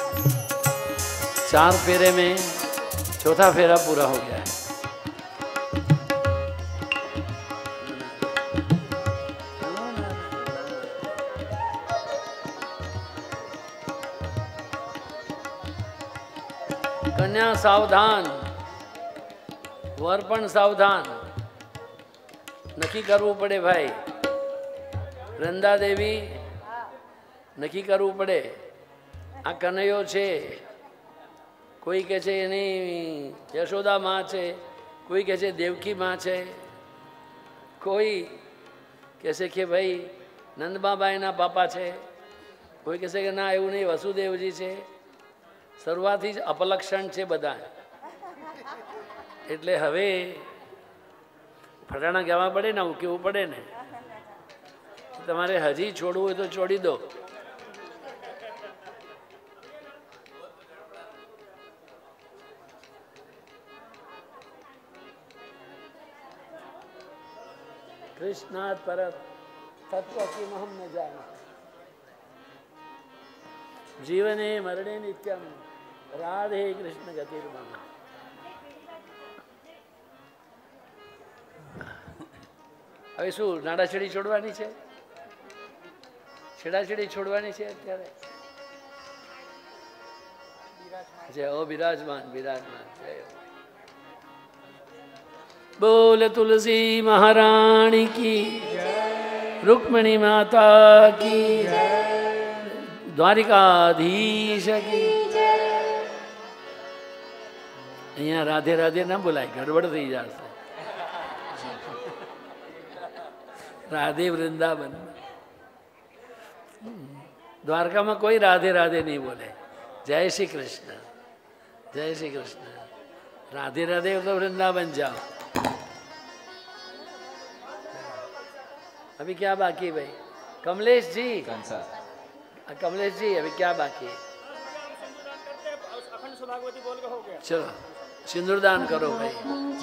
4 फेरे में चौथा फेरा पूरा हो गया है। कन्या सावधान, वर पण सावधान, नक्की करવું પડે ભાઈ. વૃંદા દેવી નક્કી કરવું પડે. આ કનૈયો છે, કોઈ કહે છે એની યશોદા માં છે, કોઈ કહે છે દેવકી માં છે, કોઈ કહે છે કે ભાઈ નંદબાબાઈના પાપા છે, કોઈ કહે છે કે ના એવું નહીં વસુદેવજી છે. શરૂઆતથી જ અપલક્ષણ છે બધા. એટલે હવે ફટાણા કહેવા પડે ને, હું કેવું પડે ને. તમારે હજી છોડવું હોય તો છોડી દો. कृष्णात् परत तत्व किमहं न जाने. जीवने मरणे नित्यम राधे कृष्ण गतिर्मम. હવે શું નાડાછેડી છોડવાની છે? છેડાછેડી છોડવાની છે અત્યારે? જય ઓ બિરાજમાન બિરાજમાન. જય बोल तुलसी महारानी की, रुक्मणी माता की, द्वारिकाधीश की. અહીંયા રાધે રાધે ના બોલાય, ગડબડ થઈ જશે. રાધે વૃંદાવન. દ્વારકામાં કોઈ રાધે રાધે નહીં બોલે. જય શ્રી કૃષ્ણ, જય શ્રી કૃષ્ણ. રાધે રાધે તો वृंदावन जाओ. अभी क्या बाकी भाई? कमलेश जी, कमलेश जी अभी क्या बाकी है? चलो सिंदूरदान करो भाई.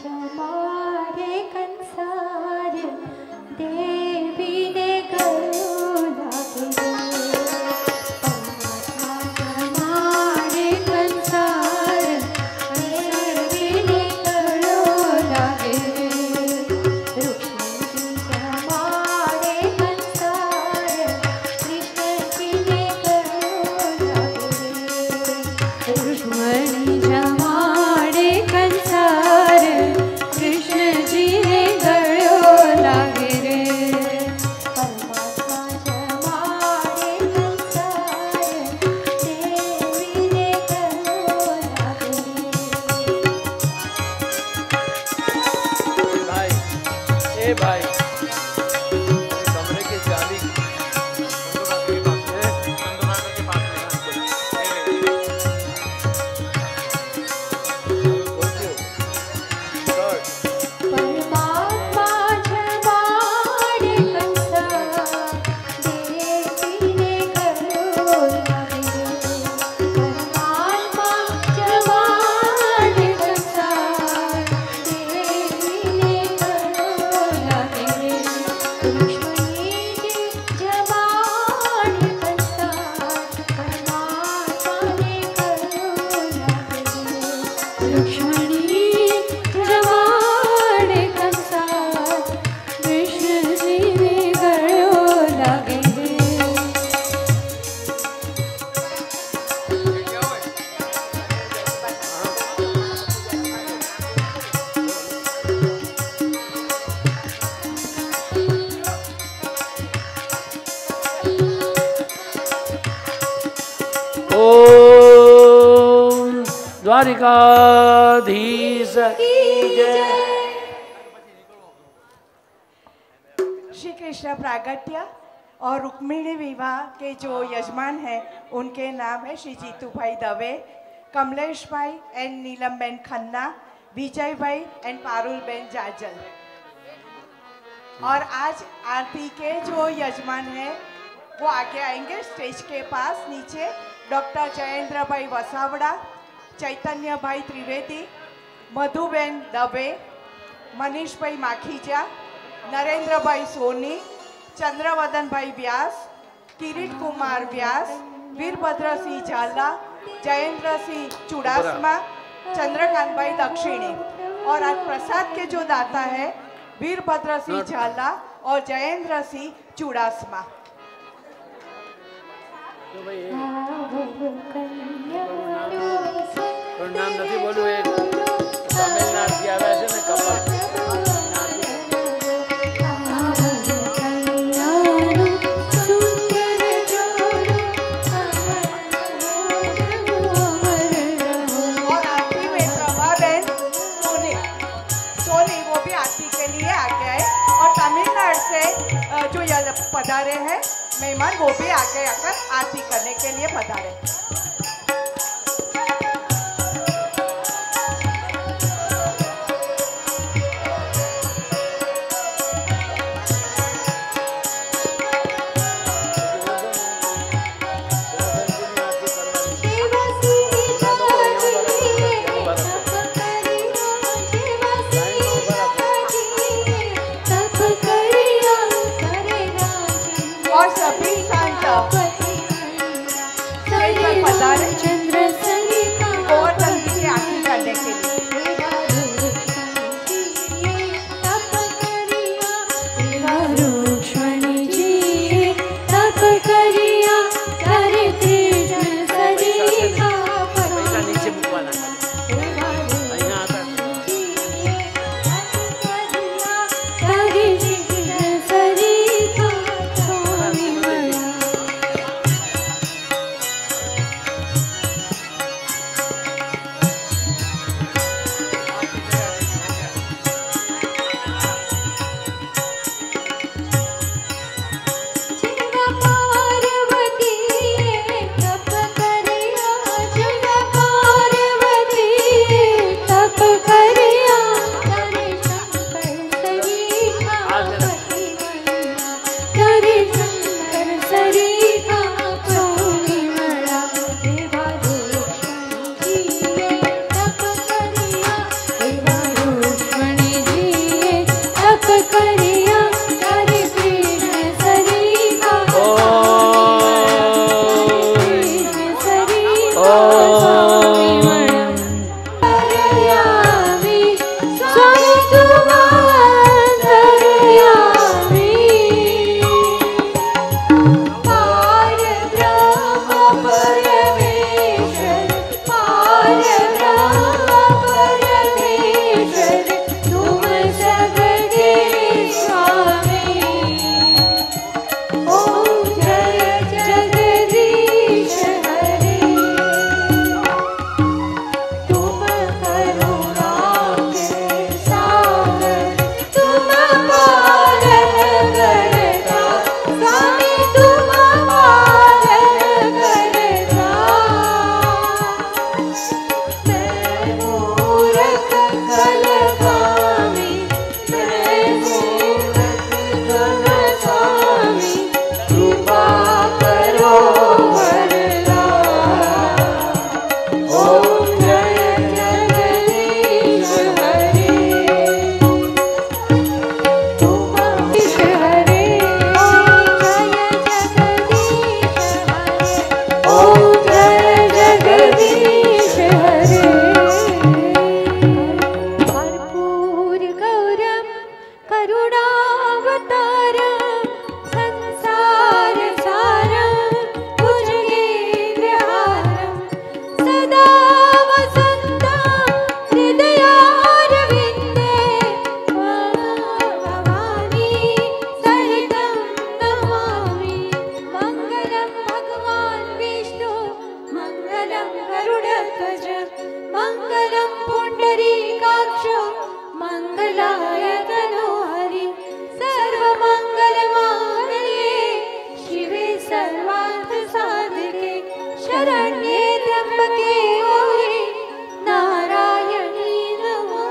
द्वारिकाधीश की जय. श्री कृष्ण प्रागट्य और रुक्मिणी विवाह के जो यजमान हैं उनके नाम है श्री जीतू भाई Dave, Kamlesh bhai and Neelam ben Khanna, Vijay bhai and Parul Ben Jajal. और आज आरती के जो यजमान हैं वो आगे आएंगे स्टेज के पास. नीचे डॉक्टर जयेंद्र भाई वसावड़ा, चैतन्य भाई त्रिवेदी, मधुबेन दवे, मनीष भाई माखीजा, नरेंद्र भाई सोनी, चंद्रवदन भाई व्यास, किरीट कुमार व्यास, वीरभद्र सिंह झाला, जयेंद्र सिंह चुड़ासमा, चंद्रकांत भाई दक्षिणी. और आज प्रसाद के जो दाता है वीरभद्र सिंह झाला और जयेंद्र सिंह चुड़ासमा. પણ નામ નથી બોલવું એ તમિલનાડુથી આવ્યા છે ને કપલ जो पधारे हैं मेहमान वो भी आगे आकर आरती करने के लिए पधारे। और सभी संत पधारे और नंदी की आरती करने के लिए।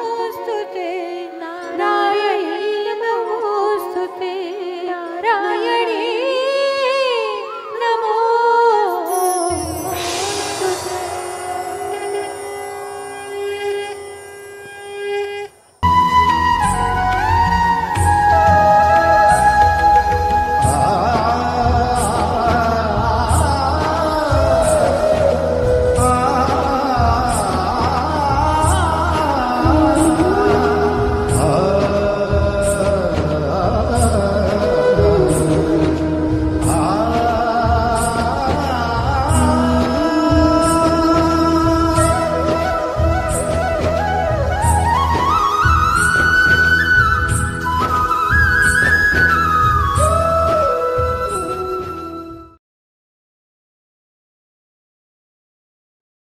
नारायणी नमोस्तुते नारायणी